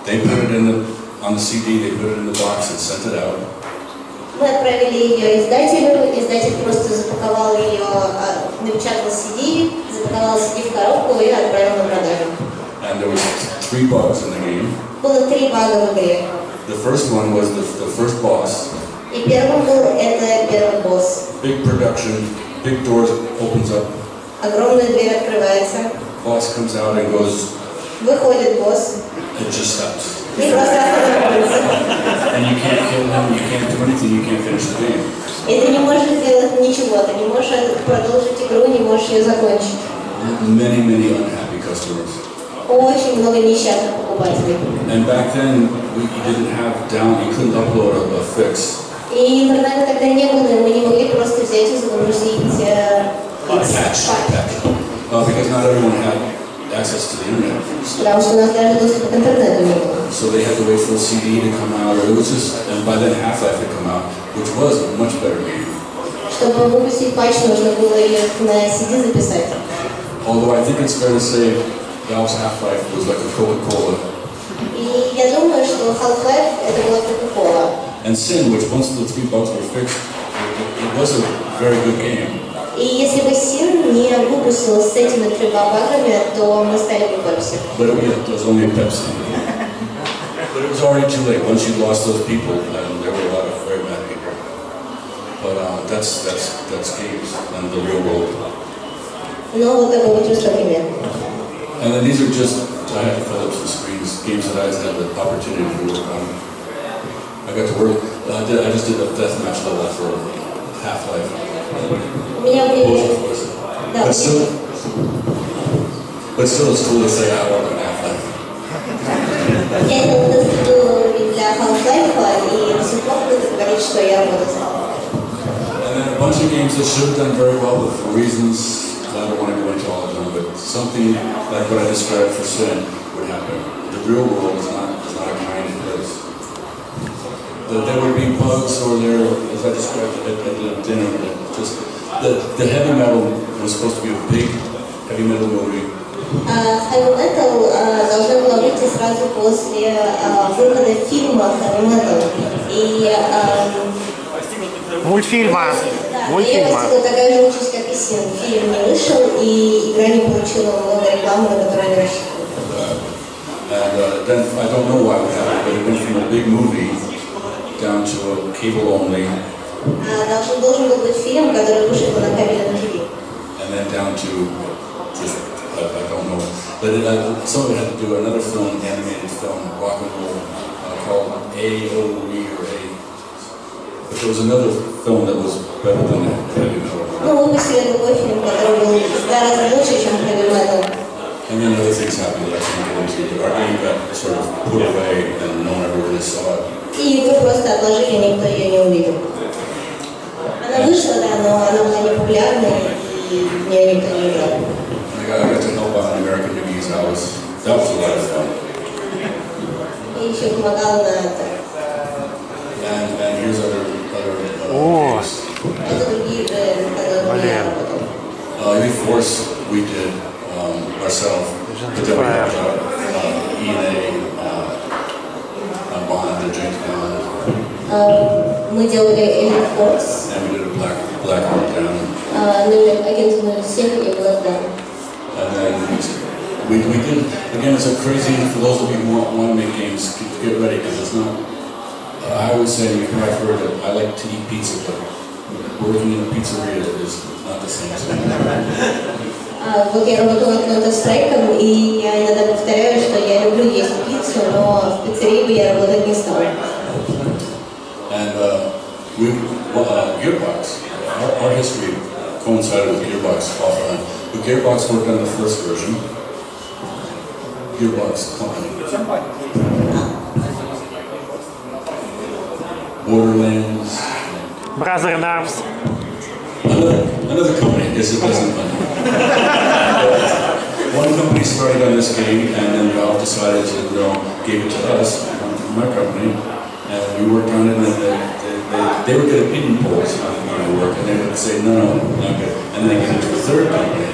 They put it on the CD, they put it in the box and sent it out. Мы отправили ее издателю, издатель просто запаковал ее, напечатал CD, запаковал CD в коробку и отправил на продажу. And there was 3 bugs in the game. Было 3 бага в игре. The first one was the first boss. И первым был это первый босс. Big production, big doors opens up. Огромная дверь открывается. Boss comes out and goes, Выходит босс. it just stops. И просто останавливается. And you can't kill him, you can't do anything, you can't finish the game. И ты не можешь сделать ничего, ты не можешь продолжить игру, не можешь ее закончить. Many unhappy customers. Очень много несчастных покупателей. And back then, you didn't have you couldn't upload a fix. И интернета тогда не было, и мы не могли просто взять и загрузить Patch. Because not everyone had access to the internet. Потому что у нас даже доступа к интернету не было. So they had to wait for a CD to come out, or it was just, and by then Half-Life had come out, which was a much better game. Чтобы выпустить патч, нужно было ее на CD записать. Although I think it's fair to say Valve's Half-Life was like a Coca-Cola. И я думаю, что Half-Life это была Coca-Cola. And Sin, which once the 3 bugs were fixed, it was a very good game. И если бы Sin не выпустил с этими 3 багами, то мы стали бы Pepsi. But it was only a Pepsi. But it was already too late. Once you lost those people, and there were a lot of very bad people. But that's games and the real world. Но вот такой вот просто пример. And then these are just, I had to fill up some screens, games that I had the opportunity to work on. I got to work, I just did a deathmatch level for Half-Life. У меня были... Да, But still it's cool to say I work on Half-Life. я делала тест для Half-Life, и до сих пор кто-то говорит, что я работаю с Half-Life. And then a bunch of games that should have done very well, but for reasons I don't want to go into all of them, but something like what I described for Sin would happen. The real world is not a kind place. There would be bugs or there, as I described at the dinner, just the heavy metal was supposed to be a big heavy metal movie. Heavy Metal должна была выйти сразу после выхода фильма Heavy Metal. И Мультфильма. я постигла такая же участь, как и Sin. Фильм не вышел, и игра не получила много рекламы, на которую они рассчитывали. And then I don't know why it happened, but it went from a big movie down to a cable only. Должен был быть фильм, который вышел на кабельном ТВ. And then down to just, I don't know. But some of it had to do another film, animated film, rock and roll, called A.O.E. or A. But there was another film that was better than Heavy Metal. Ну, выпустили другой фильм, который был гораздо лучше, чем Heavy Metal. And then other things happened that I can't get into. Our game got sort of put away and no one ever really saw it. И игру просто отложили, никто ее не увидел. Она вышла, да, но она была не популярной, и в нее никто не играл. I got to help out an American Newbies house. That was a lot of fun. И еще помогала на это. And here's other О. games. Это другие игры, на которых я работала. Elite Force we did ourselves. But then we helped out E&A, Bond, the James Bond. Мы делали Elite Force, And we did a Black Lockdown. агент 07 и Black Down. And then we did, again, it's a crazy, for those of you who want to make games, get ready, because it's not, I always say, you've probably heard that I like to eat pizza, but working in a pizzeria is not the same thing. Вот я работала над Counter-Strike, и я иногда повторяю, что я люблю есть пиццу, но в пиццерии бы я работать не стала. And Gearbox, our history coincided with Gearbox off and on. But Gearbox worked on the first version. Gearbox company. Borderlands. Brother in Arms. Another company. Yes, it doesn't. One company started on this game, and then Valve decided to gave it to us, my company, and we worked on it. And they would get opinion polls on our work, and they would say, no, not good. And then they gave it to a third company.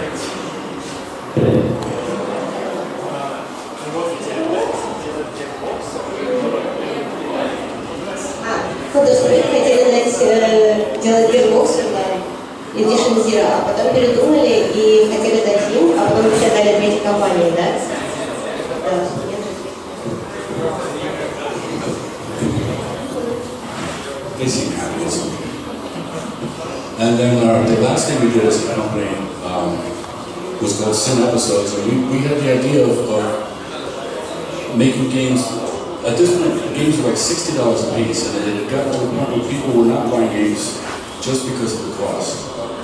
делать Gearbox Edition Zero, а потом передумали и хотели дать им, а потом еще дали третьей компании, да? Да. They seem happy with something. And then the last thing we did as a company was called Sin Episodes, and we had the idea of making games. At this point, games were like $60 a piece, and it had gotten to the point where people were not buying games just because of the cost.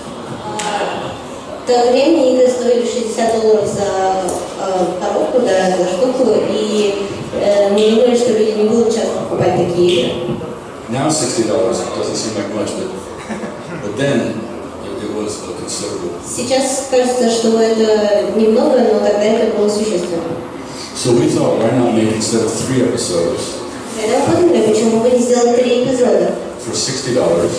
В то время игры стоили $60 за коробку, да, за штуку, и мы думали, что люди не будут часто покупать такие игры. Now $60 doesn't seem like much, but then it was considerable. Сейчас кажется, что это немного, но тогда это было существенно. So we thought, why not make, instead of 3 episodes, Тогда мы подумали, почему бы не сделать 3 эпизода for $60,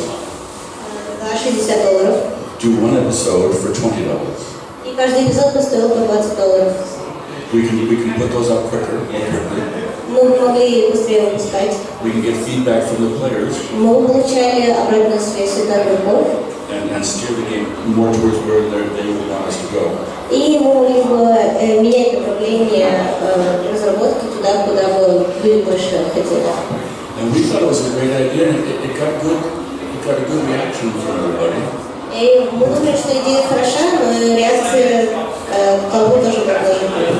за $60, do 1 episode for $20. и каждый эпизод бы стоил по $20. We can put those out quicker, more quickly. Мы могли быстрее выпускать. We can get feedback from the players Мы получали обратную связь от игроков, and steer the game more towards where they would want us to go. и мы могли бы менять направление разработки туда, куда бы люди больше хотели. And we thought it was a great idea, and it got a good reaction from everybody. И мы думали, что идея хороша, но реакция толпы тоже была положительной.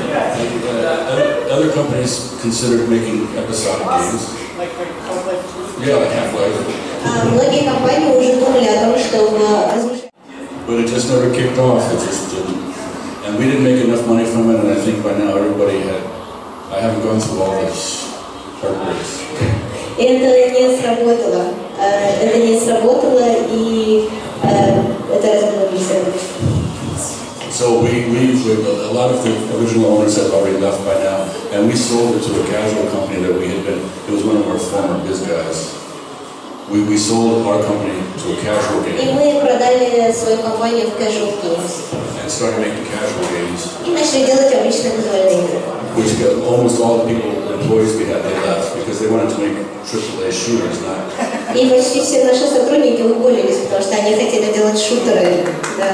Other companies considered making episodic games. Yeah, like Half-Life. Многие компании уже думали о том, чтобы размышлять. But it just never kicked off. It just didn't. And we didn't make enough money from it, and I think by now everybody had. I haven't gone through all this heartbreaks. Это не сработало. Это не сработало, и это разбило все. So a lot of the original owners have already left by now, and we sold it to a casual company that we had been. It was one of our former biz guys. We sold our company to a casual И game мы продали свою компанию в Casual Games. and started making casual games, И начали делать обычные казуальные игры. which almost all the people, employees we had, they left because they wanted to make AAA shooters, not. И почти все наши сотрудники уволились, потому что они хотели делать шутеры. Да.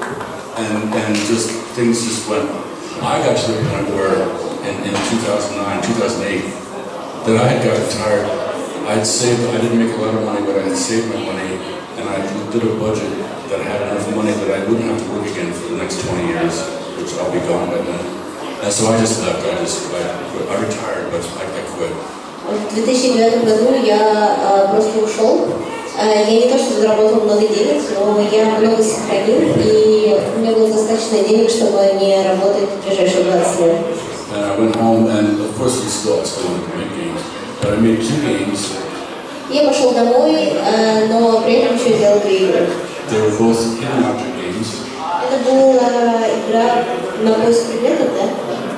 And just things just went. I got to the point where in 2009, 2008, that I had gotten tired. I didn't make a lot of money, but I had saved my money, and I did a budget that had enough money that I wouldn't have to work again for the next 20 years, which I'll be gone by then. And so I just left. I retired, but I quit. В 2009 году я просто ушел. Я не то, что заработал много денег, но я много сохранил, и у меня было достаточно денег, чтобы не работать в ближайшие 20 лет. And I went home, and of course I still wanted to make games, but I made 2 games. Я пошел домой, но при этом еще сделал 2 игры. They were both hidden object games. Это была игра на поиск предметов, да?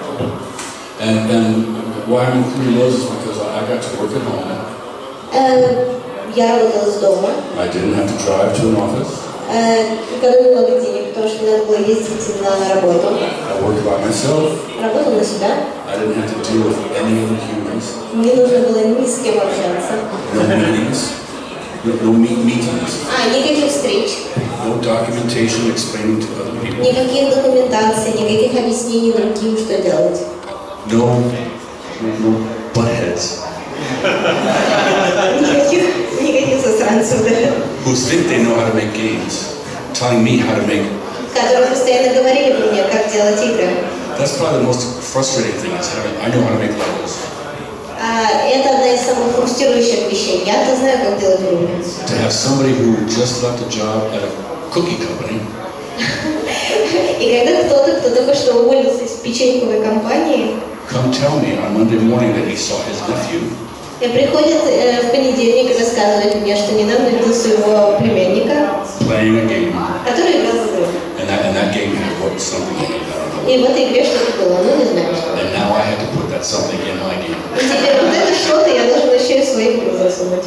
And why I'm including those is because I got to work at home. Я работала с дома. I didn't have to drive to an office. Экономила много денег, потому что не надо было ездить на работу. I worked by myself. Работал на себя. I didn't have to deal with any other humans. Не нужно было ни с кем общаться. No meetings. No meetings. Никаких встреч. No documentation explaining to other people. Никаких документаций, никаких объяснений другим, что делать. No butt heads. Никаких засранцев, да. Who think they know how to make games, telling me how to make. Которые постоянно говорили мне, как делать игры. That's probably the most frustrating thing is I know how to make levels. Это одна из самых фрустрирующих вещей. Я-то знаю, как делать игры. To have somebody who just left a job at a cookie company. И когда кто только что уволился из печеньковой компании, Come tell me on Monday morning that he saw his nephew. Приходит в понедельник и рассказывает мне, что недавно видел своего племянника, Playing a game. который играл в игру. And that game had worked something in it, I don't know. И в этой игре что-то было, ну не знаю что. And now I had to put that something in my game. И теперь вот это что-то я должен еще и в свою игру засунуть.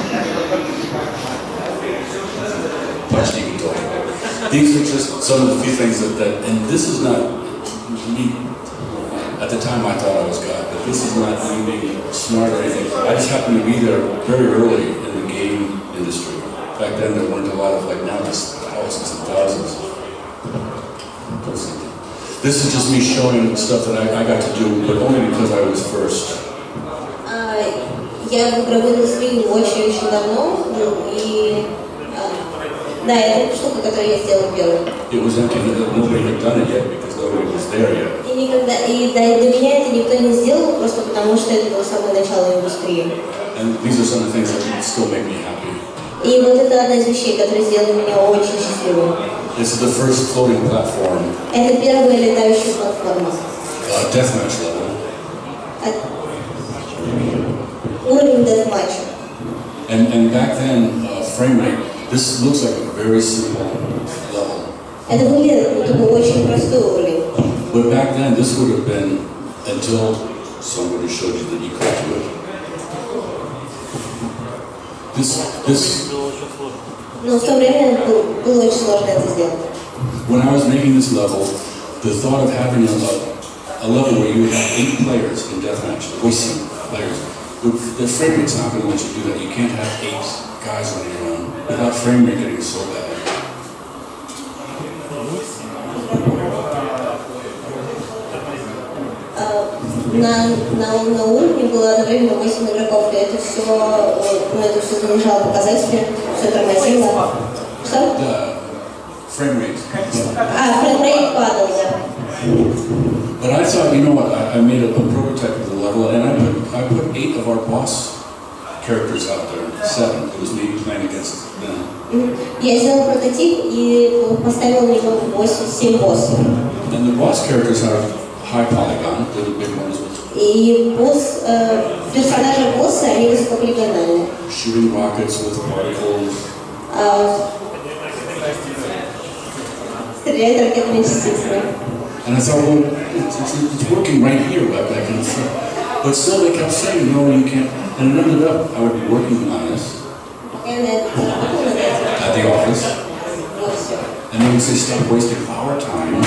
Much you can talk about. These are just some of the few things that and this is not me. At the time I thought I was God, but this is not me being smart or anything. I just happened to be there very early in the game industry. back then there weren't a lot of, like now, just thousands and thousands. This is just me showing stuff that I got to do, but only because I was first. Я в игровой индустрии очень давно, и да, это штука, которую я сделала первой. It was empty, nobody had done it yet because nobody was there yet. И до меня это никто не сделал, просто потому что это было самое начало индустрии. And these are some of the things that still make me happy. И вот это одна из вещей, которая сделала меня очень счастливой. This is the first floating platform. Это первая летающая платформа. Deathmatch level. Уровень deathmatch. And back then, frame rate, this looks like a very simple level. Это выглядит как очень простой уровень. But back then, this would have been until somebody showed you that you could do it. This. Но в то время было очень сложно это сделать. When I was making this level, the thought of having a level where you have 8 players in deathmatch, voicing players, the frame rate's not going to let you do that. You can't have 8 guys running around without frame rate getting so bad. На уровне было одновременно 8 игроков, и это все занижало показатели, все тормозило. Что? Frame rate. Фреймрейт падал, да. But I thought, you know what, I made a prototype of the level, and I put 8 of our boss characters out there, 7. It was me playing against them. Я сделал прототип и поставил на него 7 боссов. And the boss characters are high polygon, they're the big ones. И персонажи босса, они высокополигональные. Shooting rockets with particles. Стреляют ракетными частицами. And I thought, well, it's working right here, but still they kept saying, no, you can't. And it ended up, I would be working on this at the office, and they would say, stop wasting our time.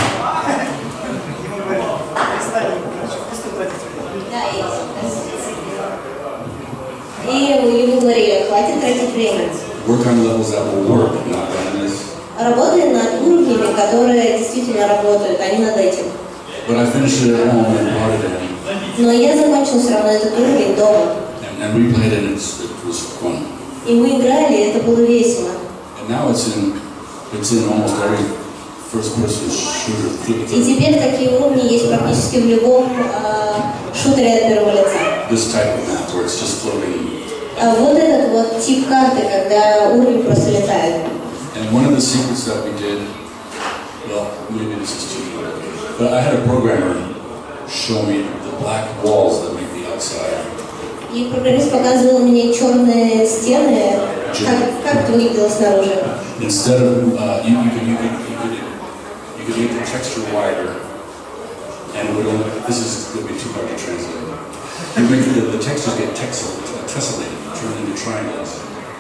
И ему говорили, хватит тратить время. Work on levels that will work, not on this. Работай над уровнями, которые действительно работают, а не над этим. But I finished it at home and brought it in. Но я закончил все равно этот уровень дома. And we played it, and it was fun. И мы играли, это было весело. And now it's in almost every first-person shooter. И теперь такие уровни есть практически в любом шутере от первого лица. This type of map where it's just floating. Вот этот вот тип карты, когда уровень просто летает. And one of the secrets that we did, well, maybe this is too good, but I had a programmer show me the black walls that make the outside. И программист показывал мне черные стены, как это выглядело снаружи. Instead of you could make the texture wider, and it would only, this is going to be too hard to translate. You make the textures get tessellated, turned into triangles.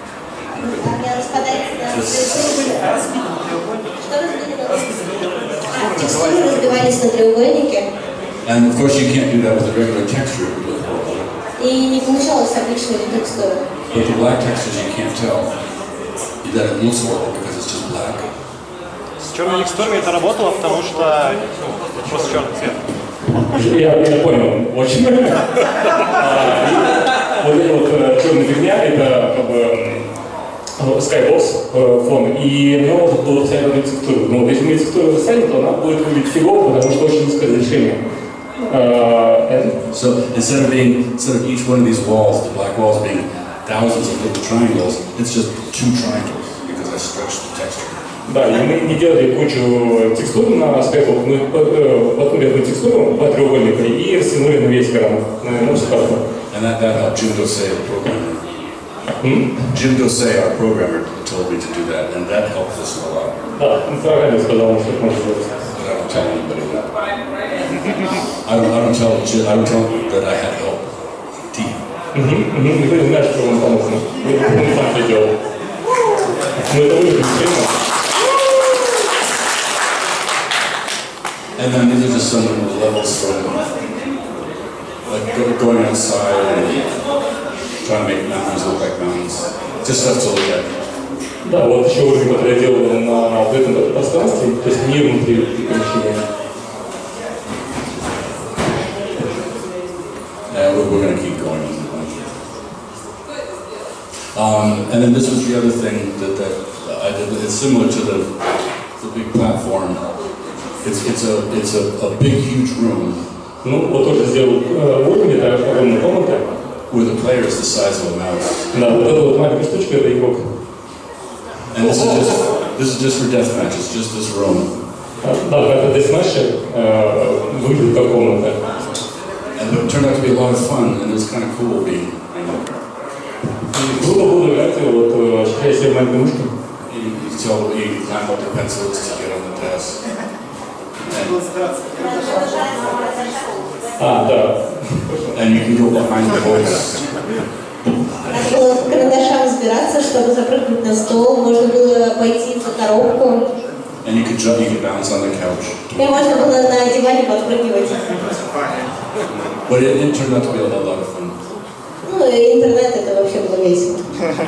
Текстуры разбивались на треугольники. And of course you can't do that with a regular texture, it would look horrible. И не получалось обычной текстуры. But the black textures you can't tell that it looks horrible because it's just black. С черными текстурами это работало, потому что просто черный цвет. Я понял, очень. Вот эта вот черная фигня, это как бы Skybox фон, и на него было поставить текстуру. Но если мы текстуру засадим, то она будет выглядеть фигово, потому что очень низкое разрешение. So instead of each one of these walls, the black walls being thousands of little triangles, it's just 2 triangles because I stretched the texture. Да, и мы не делали кучу текстур на Skybox, мы воткнули одну текстуру по треугольнику и растянули на весь экран, на всю карту. And that helped Jim Dosey, our programmer. Jim Dosey, our programmer, told me to do that, and that helped us a lot. Да, Инстаграме сказал, что это можно сделать. But I don't tell anybody that. I don't tell them that I had help. Никто не знает, что он помог нам. Он сам все делал. Но это выглядит сильно. And then these are just some of the levels from like going outside and trying to make mountains look like mountains. Just stuff to look at. Да, вот еще уровень, который я делал на открытом пространстве, то есть не внутри помещения. We're going to keep going. And then this was the other thing that I did. It's similar to the big platform. It's a big, huge room. Ну, вот тоже сделал уровень, это огромная комната. Where the player is the size of a mouse. Да, вот эта вот маленькая штучка, это игрок. And this is just for death matches, just this room. Да, это десматчи выглядит как комната. And it turned out to be a lot of fun, and it was kind of cool being. Круто было играть, вот ощущая себя маленькой мышкой. You tell you climb up the pencils to get on the desk. Да. And you can go behind the voice. Надо было по карандашам взбираться, чтобы запрыгнуть на стол, можно было пойти за коробку. And you could jump, you could bounce on the couch. И можно было на диване подпрыгивать. But it turned out to be a lot of fun. Ну и интернет это вообще было весело.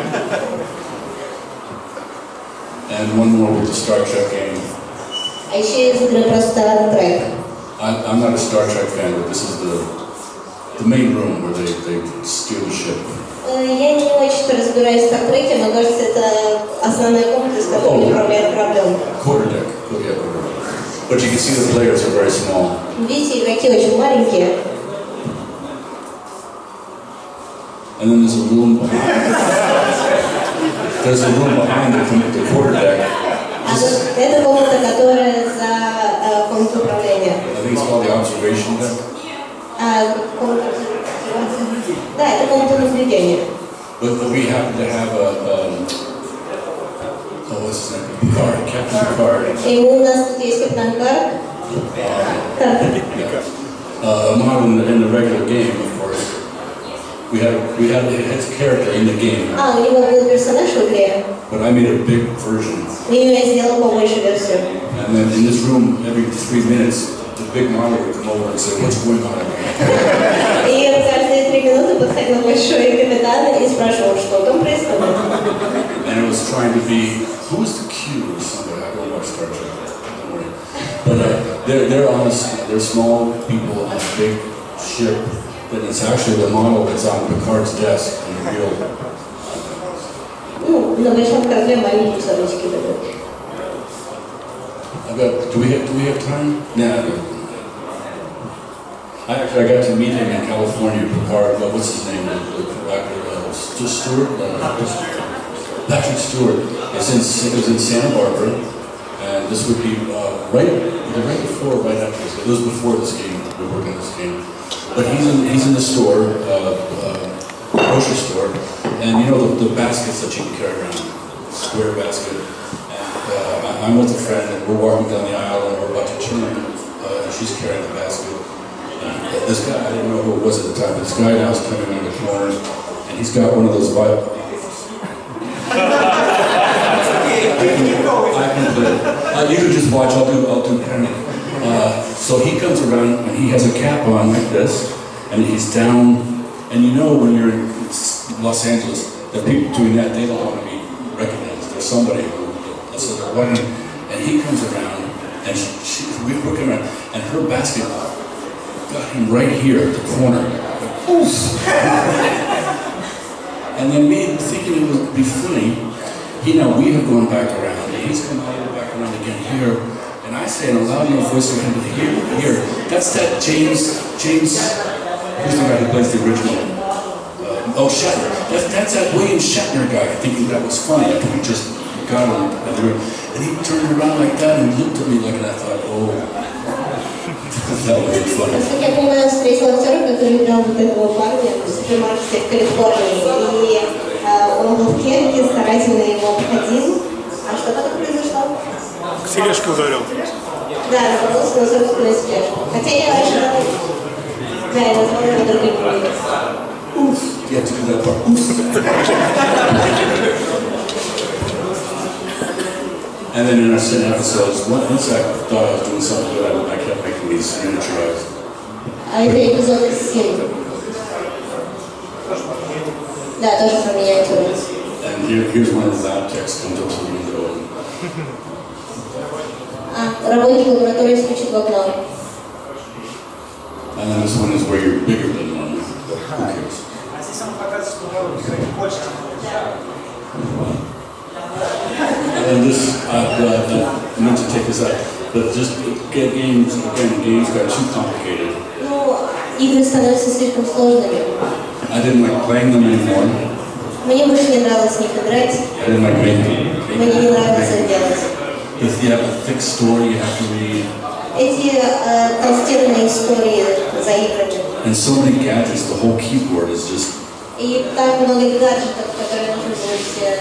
And one more with the Star Trek game. А еще из игры про Star Trek. I'm not a Star Trek fan, but this is the main room where they steal the ship. Я не очень разбираюсь в Star Trek, но кажется, это основная комната, с которой управляет кораблем. Quarterdeck. Yeah, but you can see the players are very small. Видите, игроки очень маленькие. And then there's a room behind. There's a room behind the quarterdeck. Это комната, которая за комнатой управления. I think it's called the observation deck. Да, это комната наблюдения. But we happen to have what's his name? Picard, Captain Picard. И у нас тут есть капитан Карк. Not in the regular game, of course. We had his character in the game. У него был персонаж в игре. But I made a big version. И я сделала побольше версию. And then in this room, every 3 minutes, the big monitor would come over and say, "What's going on?" И каждые 3 минуты подходил большой капитан и спрашивал, что там происходит. And it was trying to be, who's the Q or something? I don't watch Star Trek. Don't worry. But they're honest. They're small people on a big ship. That it's actually the model that's on Picard's desk in the real. Ну, на большом корабле маленькие сорочки дадут. Do we have time? Nah. I got to meet him in California. Picard. What's his name? The actor. Just Stewart. Patrick Stewart. It was in Santa Barbara, and this would be right after this. It was before this game. We were working this game. But he's in the store, grocery store, and you know the baskets that you can carry around, square basket. And I'm with a friend, and we're walking down the aisle, and we're about to turn, and she's carrying the basket. And this guy, I didn't know who it was at the time, but this guy now is coming around the corner, and he's got one of those I can play it. You can just watch. I'll do penny. So he comes around and he has a cap on like this, and he's down. And you know when you're in Los Angeles, the people doing that, they don't want to be recognized. There's somebody who, so they're running, and he comes around, and we're looking around, and her basket got him right here at the corner. And then me thinking it would be funny, we have gone back around, and he's come all the way back around again here. And I say in a loud enough voice for him to hear, that's that James, who's the guy who plays the original? Shatner. That's that William Shatner guy, thinking that was funny. I think we just got him. And he turned around like that and looked at me like, and I thought, oh, that would be funny. Я понимаю, встретила актера, который играл вот этого парня в супермаркете в Калифорнии. И он был в кепке, старательно его обходил. А что потом произошло? К тележке ударил. Да, нападался на собственную тележку. Хотя я ожидала... Да, я назвала его другим именем. You have to do that part. And then in our sin episodes, once I thought I was doing something good, I kept making these miniaturized. А это эпизод из 7. Да, тоже про миниатюры. And And here's one of the lab techs comes up to the window. Работник лаборатории стучит в окно. And then this one is where you're bigger than normal. But who cares? А здесь он показывает, что вы больше, чем And then this, I meant to take this out, but just get games, again, games got too complicated. Ну, игры становятся слишком сложными. I didn't like playing them anymore. Мне больше не нравилось в них играть. I didn't like making them. Мне не нравится их делать. If you have a thick story you have to read, Эти толстенные истории за играми. and so many gadgets, the whole keyboard is just, И так много гаджетов, которые нужно будет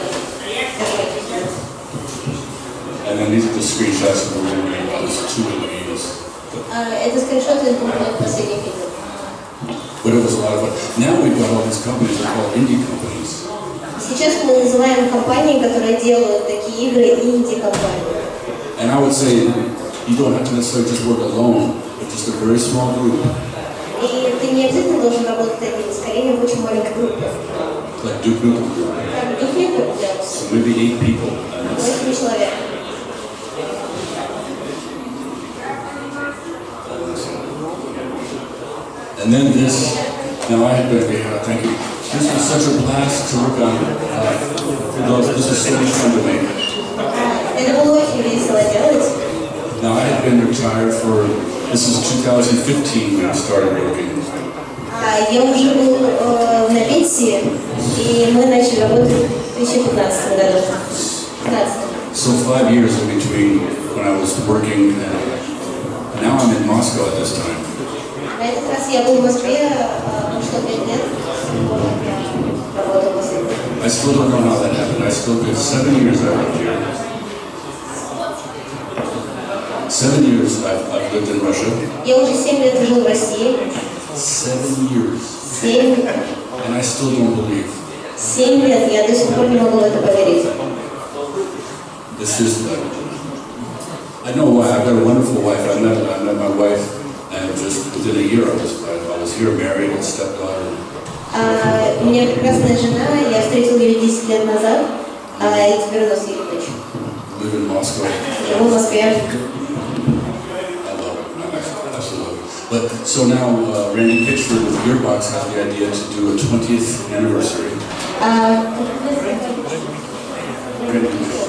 and then these are the screenshots of the little game, there's two of the games. Это скриншоты из двух последних фильмов. But it was a lot of fun. Now we've got all these companies, they're called indie companies. Сейчас мы называем компании, которые делают такие игры, инди-компании. And I would say you don't have to necessarily just work alone, but just a very small group, И ты не обязательно должен работать один, скорее в очень маленькой группе. like Duke Nukem Group. Как Duke Nukem делать. So maybe 8 people. And, it's, 8 человек. and then this, now I had been, thank you. This was such a blast to work on. This was so much fun to make. Это было очень весело делать. Now I had been retired for, this is 2015 when I started working. Я уже был на пенсии, и мы начали работать в 2015 году. 15. So 5 years in between when I was working, and now I'm in Moscow at this time. На этот раз я был в Москве, прошло 5 лет. Я работал после этого. I still don't know how that happened. I still did 7 years I lived here. 7 years I've lived in Russia. Я уже 7 лет жил в России. 7 years. 7 And I still don't believe. 7 лет, я до сих пор не могу в это поверить. It's just like, I know why. I've got a wonderful wife. I met my wife, and just within a year I was here married with stepdaughter. У меня прекрасная жена, я встретил ее 10 лет назад, и теперь у нас есть дочь. Live in Moscow. Живу в Москве. I love it. I absolutely love it. But so now Randy Pitchford with Gearbox has the idea to do a 20th anniversary. Randy Pitchford.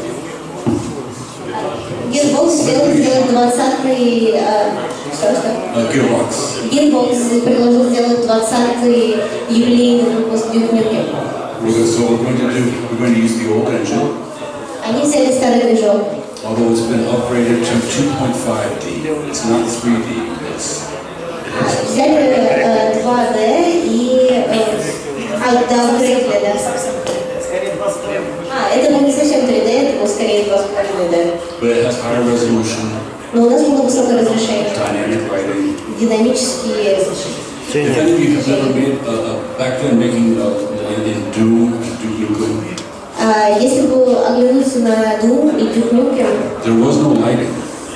Gearbox сделать 20-й... Gearbox. Gearbox предложил сделать 20-й юбилейный выпуск Duke Nukem. So we're going to use the old engine, Они взяли старый движок. although it's been upgraded to 2.5D. It's not 3D. It's Взяли 2D и... апгрейдили, да. скорее 23. Это был не совсем 3D, это был скорее 2,5D. but it has higher resolution, Но у нас было высокое разрешение. dynamic lighting. Динамические разрешения. If any of you have ever made back then making in Doom, Duke Nukem, Если бы оглянуться на Doom и Duke Nukem, there was no lighting.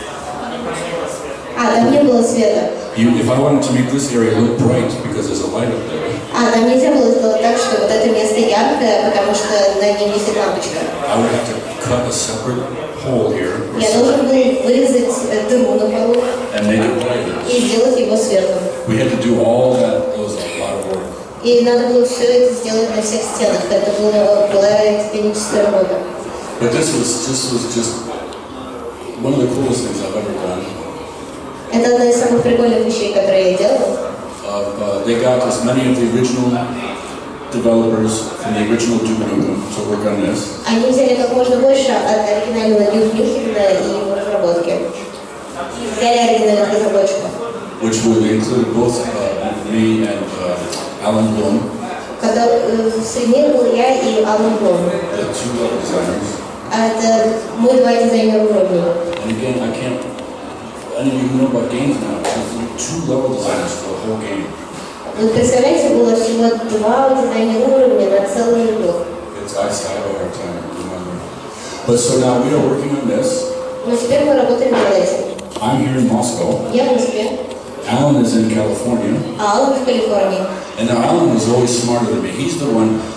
там не было света. If I wanted to make this area look bright because there's a light up there, Нам нельзя было сделать так, что вот это место яркое, потому что на нем висит лампочка. I would have to cut a separate hole here Я должен был вырезать дыру на полу and make it brighter. и сделать его светлым. We had to do all that. It was a lot of work. И надо было все это сделать на всех стенах. Это была титаническая работа. But this was just one of the coolest things I've ever done. Это одна из самых прикольных вещей, которые я делала. They got as many of the original developers from the original Duke Nukem to work on this. Они взяли как можно больше от оригинального Duke Nukem и его разработки. Взяли оригинальных разработчиков. Which would include both me and Alan Bloom, Среди них был я и Алан Блум. the two level designers. Это мы два дизайнера уровня. And again, I don't even know about games now. There's two level designers for the whole game. Вы представляете, было всего два дизайнера уровня на целый игру. I have a hard time remembering. But so now we are working on this. Но теперь мы работаем над этим. I'm here in Moscow. Я в Москве, Alan is in California. а Алан в Калифорнии. And now Alan was always smarter than me. He's the one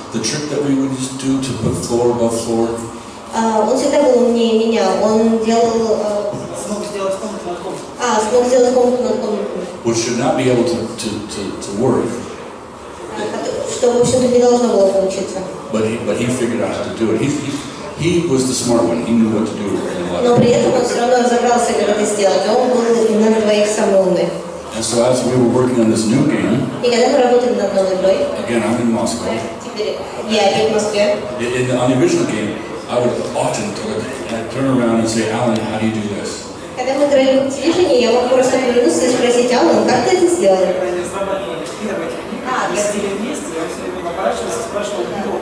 the trick that we would just do to put floor above floor. Он всегда был умнее меня. Он делал... Смог сделать комнату над комнатой. смог сделать комнату над комнатой. Which should not be able to work. Что, в общем-то, не должно было получиться. But he figured out how to do it. He was the smart one. He knew what to do in life. Но при этом он все равно разобрался, как это сделать. Он был на двоих самый умный. And so as we were working on this new game, И когда мы работали над новой игрой, again, I'm in Moscow. теперь я опять в Москве. On the original game, I would often turn around and say, Alan, how do you do this? Когда мы играли в Activision, я мог просто повернуться и спросить: Алан, как ты это сделал? Они срабатывали первые техники, мы сидели вместе, и он все время поворачивался и спрашивал, кто.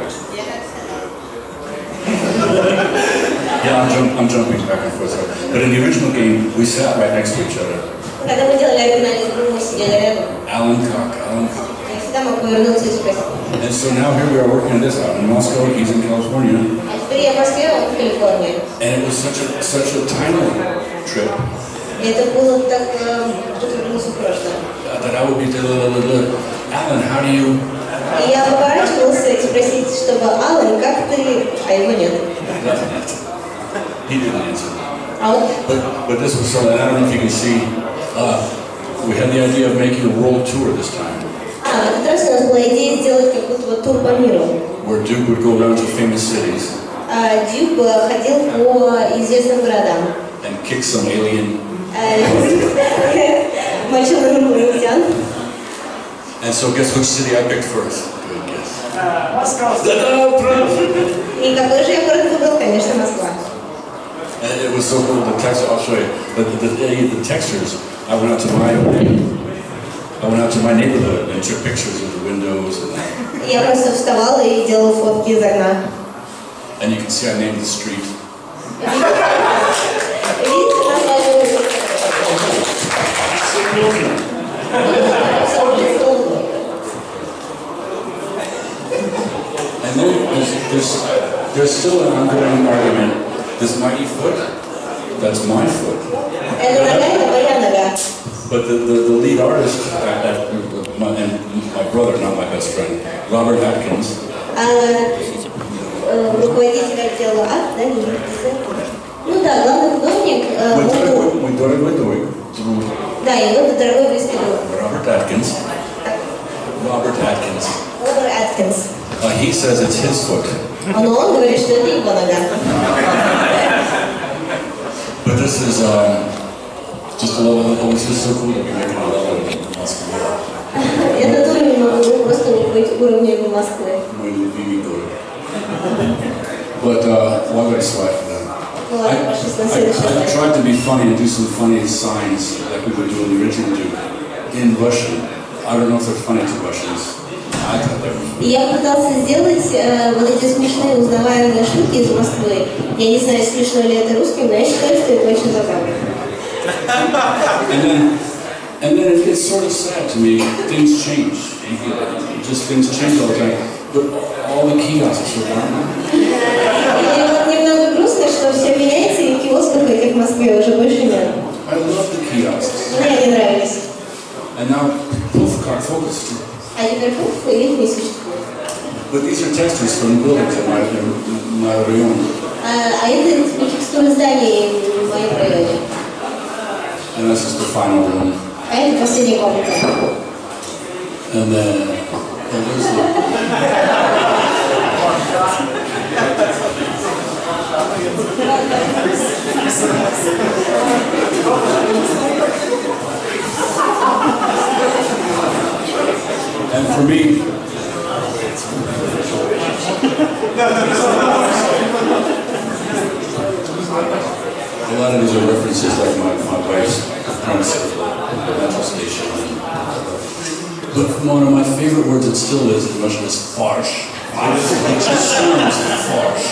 Yeah, I'm jumping back and forth. But in the original game, we sat right next to each other. Когда мы делали оригинальную игру, мы сидели рядом. Alan Cock. Я всегда мог повернуться и спросить. And so now here we are working on this out in Moscow. He's in California. А теперь я в Москве, а он в Калифорнии. And it was such a tiny trip И это было так, будто вернулся в прошлое. that I would be Alan, how do you? И я поворачивался и спросить, чтобы: Алан, как ты? А его нет. He didn't answer. А он... But this was something, I don't know if you can see, we had the idea of making a world tour this time, в этот раз у нас была идея сделать как будто вот тур по миру. where Duke would go around to famous cities Дюк ходил по известным городам. and kick some alien. Мочил инопланетян. And so guess which city I picked first? Good guess. Москва. И какой же я город выбрал? Конечно, Москва. And it was so cool, the texture, I'll show you, the textures, I went out to my neighborhood and took pictures of the windows and Я просто вставала и делала фотки из окна. and you can see I named the street. Видите, название? And then there's still an ongoing argument. This mighty foot, that's my foot. Это нога, это моя нога. But the lead artist, and my brother, not my best friend, Robert Atkins, Руководитель отдела арт, да, не ну да, главный художник. Да, его дорогой близкий друг. Robert Atkins. Роберт Аткинс. He says it's his foot. Но он говорит, что это его нога. But this is just a level. Oh, it's just so cool to be making a level in Moscow. Этот уровень могу просто быть уровнем Москвы. But why would I sweat for that? I tried to be funny and do some funny signs like we would do in the original Duke in Russian. I don't know if they're funny to Russians. I thought they were. Я пытался сделать вот эти смешные узнаваемые штуки из Москвы. Я не знаю, смешно ли это русским, но я считаю, что это очень забавно. And then it's sort of sad to me. Things change. Just things change all the time. But all the kiosks are gone. И вот немного грустно, что все меняется, и киосков этих в Москве уже больше нет. I love the kiosks. Мне они нравились. And now Puffcart Focus too. А теперь пуф, и их не существует. But these are textures from buildings in my район. А это текстуры зданий в моем районе. And this is the final room. А это последняя комната. And then there's the... And for me, a lot of these are references like my wife's concept of the metro station. But one of my favorite words it still is in Russian is farce. It just sounds farce.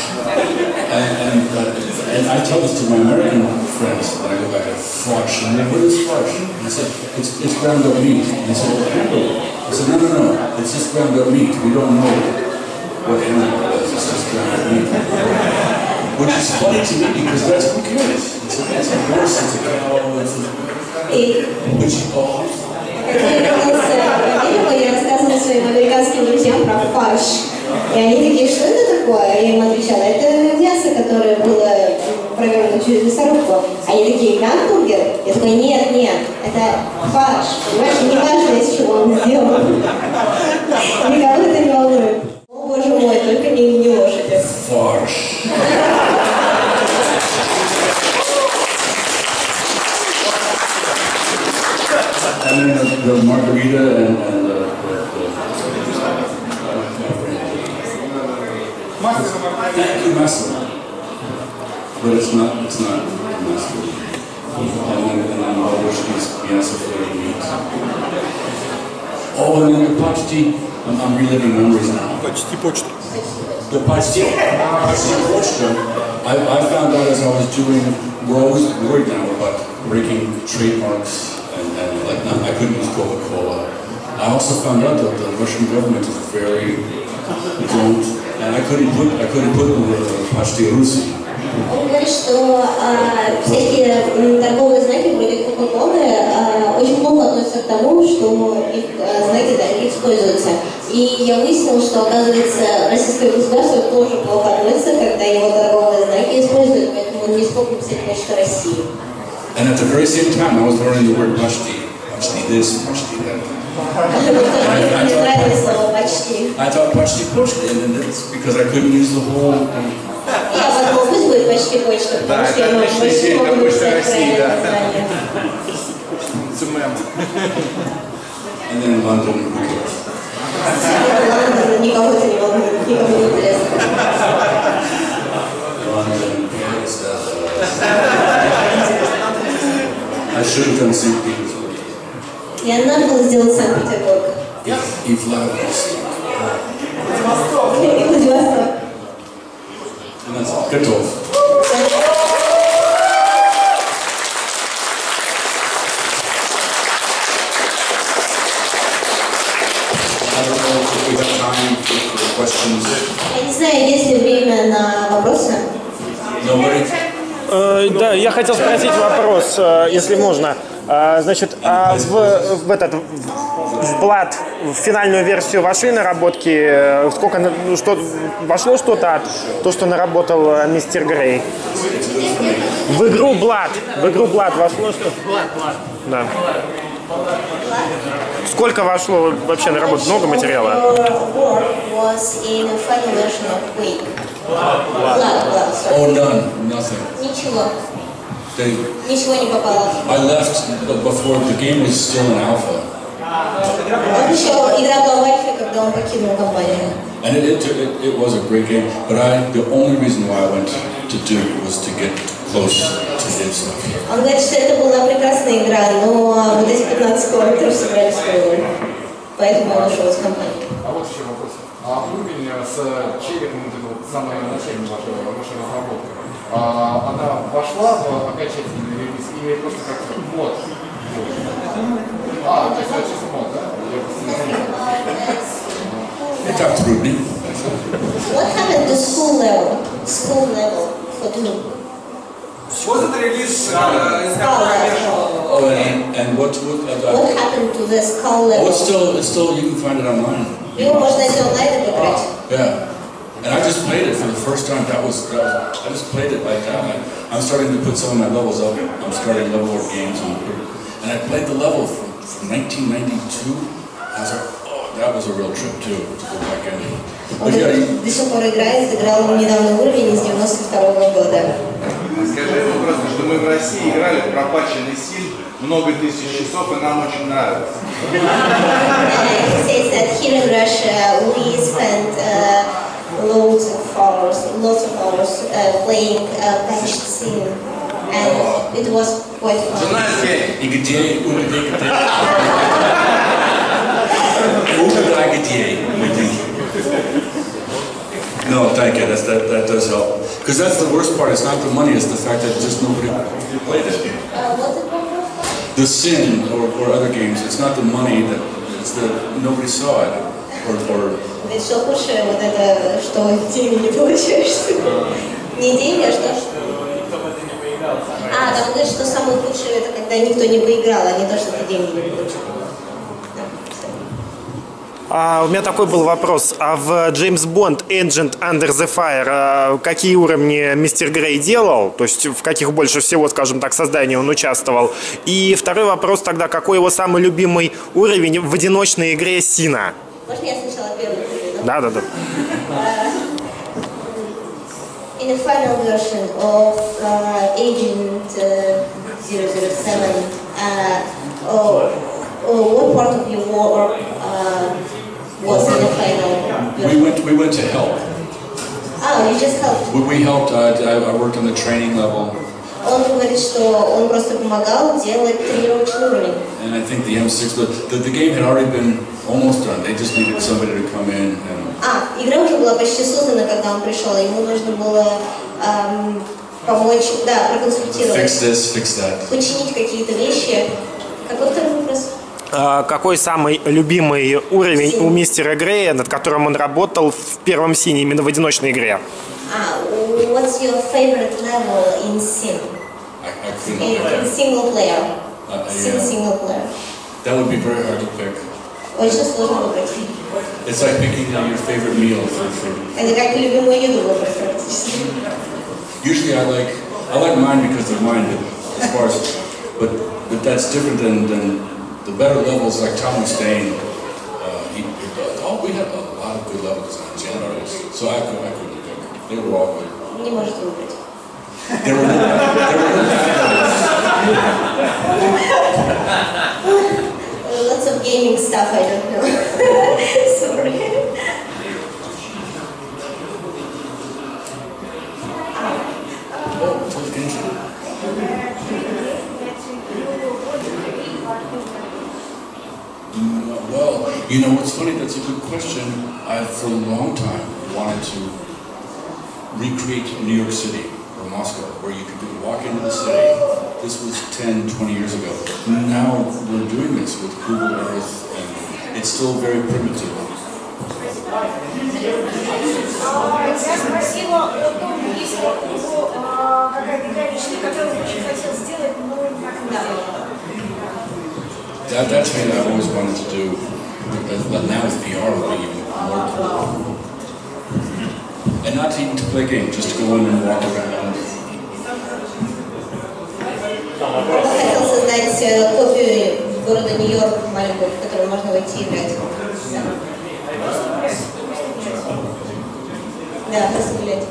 And I tell this to my American friends when I go back, farce. And they're like, what is farce? And I said, it's ground up meat. And they said, well, hamburger. I said, no, it's just ground up meat. We don't know what animal it is. It's just ground up meat. Which is funny to me because that's who cares. It's a horse, it's a cow, it's a... Which, oh, Когда я вернулся в Америку, я рассказывала своим американским друзьям про фарш. И они такие, что это такое? Я им отвечала, это мясо, которое было провернуто через мясорубку. Они такие, гамбургер? Я такой, нет, нет, это фарш. Понимаешь, не важно, из чего он сделан. Никого это не волнует. О, боже мой, только не лошади. Фарш. And then the margarita and the thank you, master. But it's not master. And then Babushkin's mięso flavored meat. Oh, and then the pachti. I'm reliving memories now. Почти почта. The pachti pochta. I found out as I was doing. We're always worried now about breaking trademarks. And like not, I couldn't use Coca-Cola. I also found out that the Russian government is very don't, and I couldn't put the Почти Руси. Он говорит, что всякие торговые знаки вроде Кока-Колы очень плохо относятся к тому, что их знаки дальше используются. И я выяснила, что, оказывается, российское государство тоже плохо относится, когда его торговые знаки используют, поэтому он не смог написать Почта России. And at the very same time, I was learning the word Почти this, Почти that. Мне нравилось слово «почти». I thought Почти Почти, and then that's because I couldn't use the whole thing. Я подумала, пусть будет «почти почта», потому что я больше могу написать правильное название. And then London, who cares? Лондон, никого это не волнует, никому не интересно. London, Paris, I should have done St. Petersburg. Я надо было сделать Санкт-Петербург. И Владивосток. И Владивосток. And that's готов. I don't know if we have time for questions. Я не знаю, есть ли время на вопросы. Nobody? Да, я хотел спросить вопрос, если можно. Значит, в Блад, в финальную версию вошли наработки? Сколько, что вошло что-то то, что наработал мистер Грей? В игру Блад вошло что? Блад. Да. Сколько вошло вообще наработок? Много материала? Oh, none. Nothing. Ничего. They, Ничего не попало. I left before the game was still in alpha. Он еще играл в альфе, когда он покинул компанию. And it was a great game, but the only reason why I went to Duke was to get close to his stuff. Он говорит, что это была прекрасная игра, но вот эти 15 километров сыграли свою роль. Поэтому он ушел из компании. А вот еще вопрос. А уровень с Черепом, вот самое начальное вашей разработки, она вошла в окончательный релиз или просто как мод? То есть это чисто мод, да? Это трудно. What happened to school level for Doom? Was it released Oh, and what happened to the skull level? Oh, it's still, you can find it online. Его можно найти онлайн и поиграть. Yeah. And I just played it for the first time. I just played it like that. I'm starting to put some of my levels up. I'm starting level up games. And I played the level from 1992. I was like, oh, that was a real trip too, to go back in. Он до сих пор играет, играл недавно уровень из 92-го года. Скажи ему просто, что мы в России играли в пропаченный стиль, много тысяч часов, и нам очень нравится. He says that here in Russia we spent lots of hours playing patched scene, and it was quite fun. Жена здесь. И где? No, thank you. That does help. Because that's the worst part. It's not the money. It's the fact that just nobody played it. What's the problem? The Sin or other games. It's not the money that it's that nobody saw it or. Ведь что хуже, вот это, что деньги не получаешь. Не деньги, а что? Там говорит, что самое худшее это когда никто не поиграл, а не то, что ты деньги не получил. У меня такой был вопрос. А в James Bond Agent Under the Fire какие уровни мистер Грей делал? То есть в каких больше всего, скажем так, созданий он участвовал? И второй вопрос тогда, какой его самый любимый уровень в одиночной игре Сина? Можно я сначала первый приведу? Да. In the final version of Agent 007, what part of your war was in the final version? We went to help. Oh, you just helped. We helped. I worked on the training level. Он говорит, что он просто помогал делать тренировочный уровень. And I think the M6, the game had already been almost done. They just needed somebody to come in and. Игра уже была почти создана, когда он пришел. Ему нужно было помочь, проконсультировать. Fix this, fix that. Починить какие-то вещи. Какой второй вопрос? Какой самый любимый уровень у мистера Грея, над которым он работал в первом Сине, именно в одиночной игре? What's your favorite level in Sin? I couldn't get that. In single player. Yeah. Single player. That would be very hard to pick. Очень сложно выбрать. It's like picking your favorite meal for food. Это как любимую еду выбрать практически. Usually I like mine because they're mine, as far as, but that's different than the better levels like Tommy Stain. We had a lot of good level designs and artists, so I couldn't pick. They were all good. Не можете выбрать. They were Lots of gaming stuff, I don't know. Sorry. Well, you know what's funny? That's a good question. I, for a long time, wanted to recreate New York City or Moscow, where you could walk into the city. This was 10, 20 years ago. Now we're doing this with Google Earth, and it's still very primitive. Я спросила о том, есть ли у него какая-то игра мечты, которую он очень хотел сделать, но так и не сделал. That's something I've always wanted to do, but now with VR would be even more cool. And not even to play games, just to go in and walk around. Он хотел создать копию города Нью-Йорк маленькую, в которую можно войти и играть. Да, просто гулять.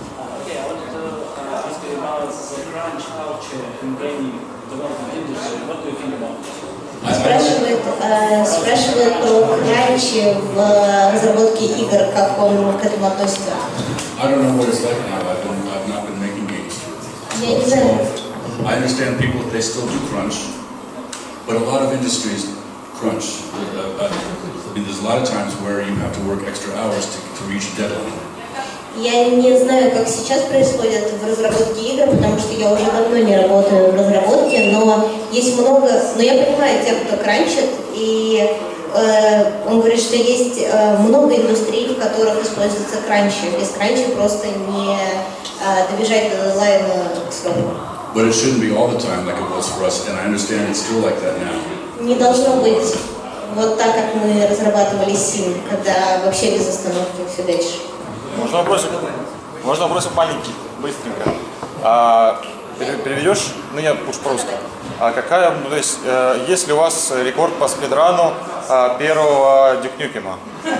Спрашивает про кранч в разработке игр, как он к этому относится. I don't know what it's like now. I've not been making games. Я не знаю. I understand people, they still do crunch, but a lot of industries crunch. There's a lot of times where you have to work extra hours to reach a deadline. Я не знаю, как сейчас происходит в разработке игр, потому что я уже давно не работаю в разработке, но есть много, но я понимаю тех, кто кранчит, и он говорит, что есть много индустрий, в которых используется кранчи. Без кранчи просто не добежать до дедлайна к сроку. But it shouldn't be all the time like it was for us, and I understand it's still like that now. Не должно быть вот так, как мы разрабатывали Син, когда вообще без остановки все дальше. Можно вопросик маленький, быстренько. Переведешь? Ну я уж просто. То есть, есть ли у вас рекорд по спидрану первого Duke Nukem?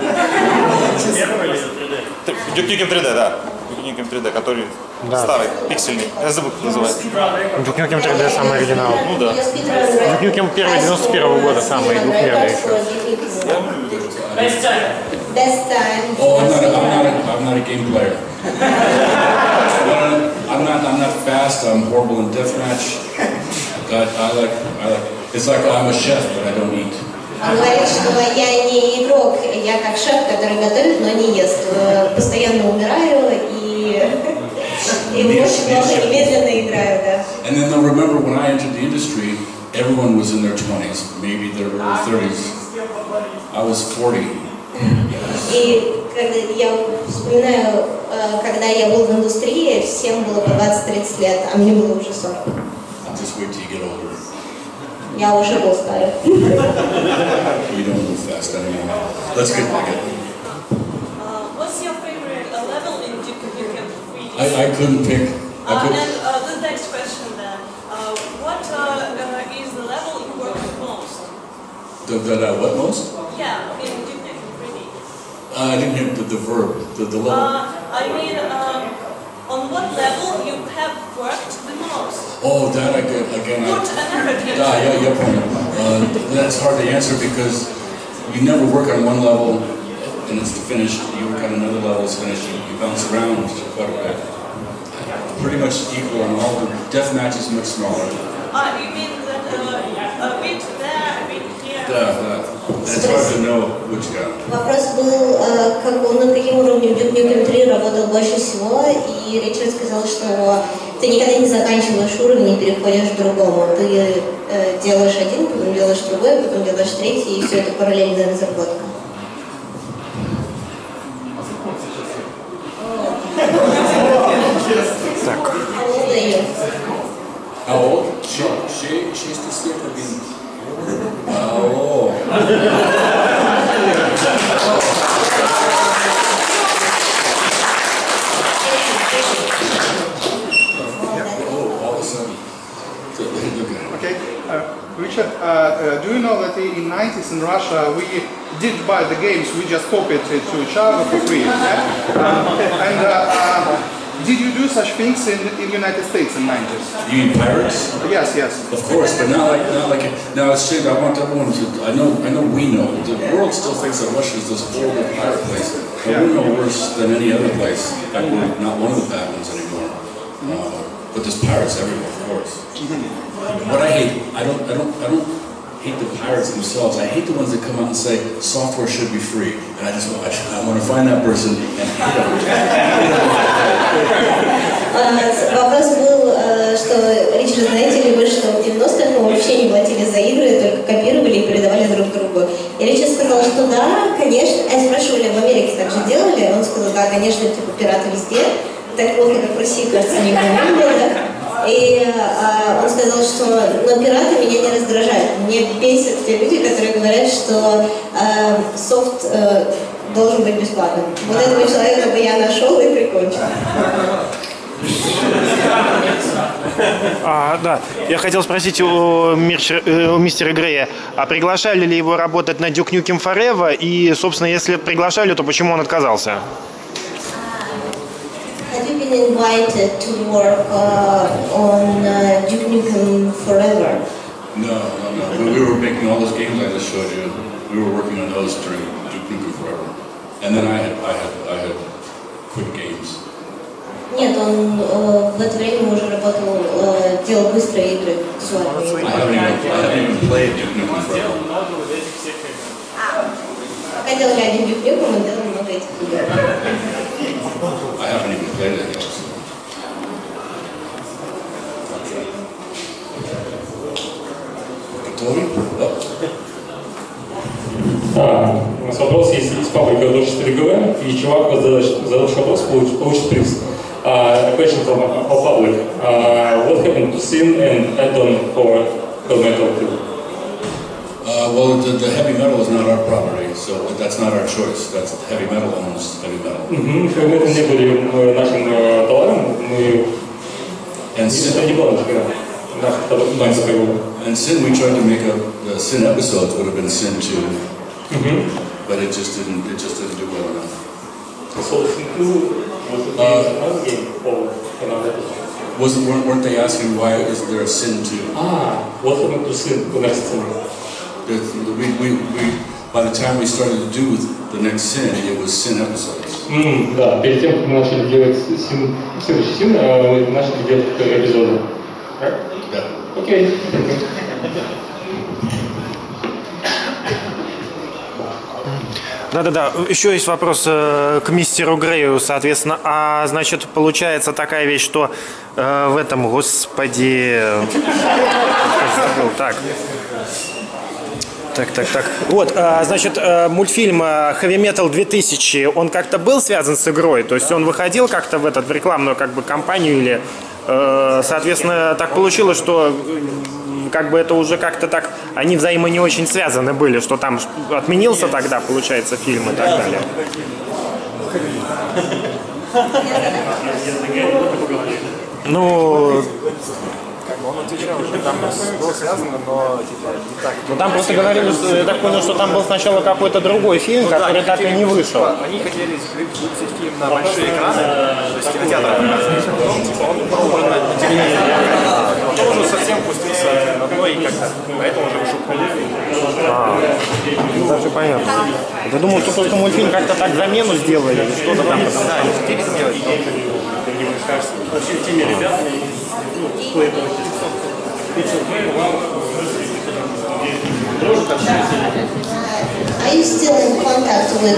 Duke Nukem 3D, да. Duke Nukem 3D, который старый, пиксельный. Я забыл, как называется. Duke Nukem 3D самый оригинал. Ну да. Duke Nukem первый 91-го года, самый двухмерный еще. Best time. Oh, I'm not a game player. I'm not fast. I'm horrible in deathmatch. But I like. It's like I'm a chef, but I don't eat. Он говорит, что я не игрок, я как шеф, который готовит, но не ест. Постоянно умираю и очень много медленно играю, да. And then they'll remember when I entered the industry, everyone was in their 20s, maybe their early 30s. I was 40. И когда я вспоминаю, когда я был в индустрии, всем было по 20-30 лет, а мне было уже 40. Just wait till you get older. Я уже устаю. You don't move fast anymore. Let's get back at it. What's your favorite level in Duke Nukem 3? I couldn't pick. And the next question then. What is the level you work with most? What most? Yeah, in Duke Nukem 3D. I didn't hear the verb, the level. I mean, on what level you have worked the most? Oh, that again. Put an effort Yeah, point. That's hard to answer because you never work on one level and it's finished. You work on another level, it's finished. You bounce around quite a bit. Pretty much equal on all. The deathmatch is much smaller. You mean that a bit there, a bit here? Yeah. It's hard to know which guy. Вопрос был, над каким уровнем Duke Nukem 3 работал больше всего, и Ричард сказал, что ты никогда не заканчиваешь уровень и переходишь к другому. Ты делаешь один, потом делаешь другой, потом делаешь третий, и все это параллельная разработка. Так. How old? She's the sleeper being. Oh. All of a sudden. Okay, Richard, do you know that in 90s in Russia we did buy the games, we just copied it to each other for free, yeah? Did you do such things in the United States in 90s? You mean pirates? Yes. Of course, but not like. Now it's shit. I want everyone to. I know. We know. The world still thinks that Russia is this horrible pirate place. But we're no worse than any other place. In fact, we're not one of the bad ones anymore. But there's pirates everywhere, of course. What I hate, I don't hate the pirates themselves. I hate the ones that come out and say software should be free, and I want to find that person and hate them. Вопрос был, что, Ричард, знаете ли вы, что в 90-х мы вообще не платили за игры, только копировали и передавали друг другу. И Ричард сказал, что да, конечно. А спрашивали, в Америке так же делали? Он сказал, да, конечно, типа пираты везде. Так плохо, как в России, кажется, не было. И он сказал, что но пираты меня не раздражают. Мне бесят те люди, которые говорят, что софт должен быть бесплатным. Вот этого человека бы я нашел и прикончил. Да, я хотел спросить у мистера Грея, а приглашали ли его работать на Duke Nukem Forever? И, собственно, если приглашали, то почему он отказался? Have you been invited to work on Duke Nukem Forever? No. We were making all those games I just showed you. We were working on those during Duke Nukem Forever, and then I had quit games. Нет, он в это время уже работал, делал быстрые игры с вами. I haven't even played Duke Nukem Forever. Пока делали один Duke Nukem, мы делали много этих игр. I haven't even played it yet. Готовы? У нас вопрос, если есть фабрика художественной РГВ, и чувак задавший вопрос получит приз. A question from a public. What happened to Sin and add-on for Hellmetal 2? Well, the heavy metal is not our property, so that's not our choice. That's heavy metal owns heavy metal. Heavy metal не были нашим товаром, мы это не было наш товар. And Sin, we tried to make the Sin episodes would have been Sin 2, but it just didn't do well enough. So Sin 2 was another game or another episode? Weren't they asking why is there a Sin 2? What happened to Sin, the next Sin? By the time we started to do the next Sin, it was Sin episodes. Да, перед тем, как мы начали делать следующий Sin, мы начали делать эпизоды. Да. Окей. Да. Еще есть вопрос к мистеру Грею, соответственно. А значит, получается такая вещь, что в этом, господи, так. Вот, значит, мультфильм Heavy Metal 2000, он как-то был связан с игрой? То есть он выходил как-то в рекламную как бы кампанию или Соответственно, так получилось, что как бы это уже как-то так, они взаимо не очень связаны были, что там отменился тогда, получается, фильм и так далее. Ну, Он отвечал, что там было связано, но типа не так. ну там просто говорили, что, я так понял, что там был сначала какой-то другой фильм, который так и не вышел. Они хотели выпустить фильм на большие экраны, то есть кинотеатры показывать, а потом типа он упал уже на телевидение. Потом уже совсем пустился на дно и как-то, поэтому уже вышел полуфильм. Даже понятно. Я думал, что только мультфильм как-то так замену сделали, или что-то там. Да, они хотели сделать, но теми ребятами, кто это Are you still in contact with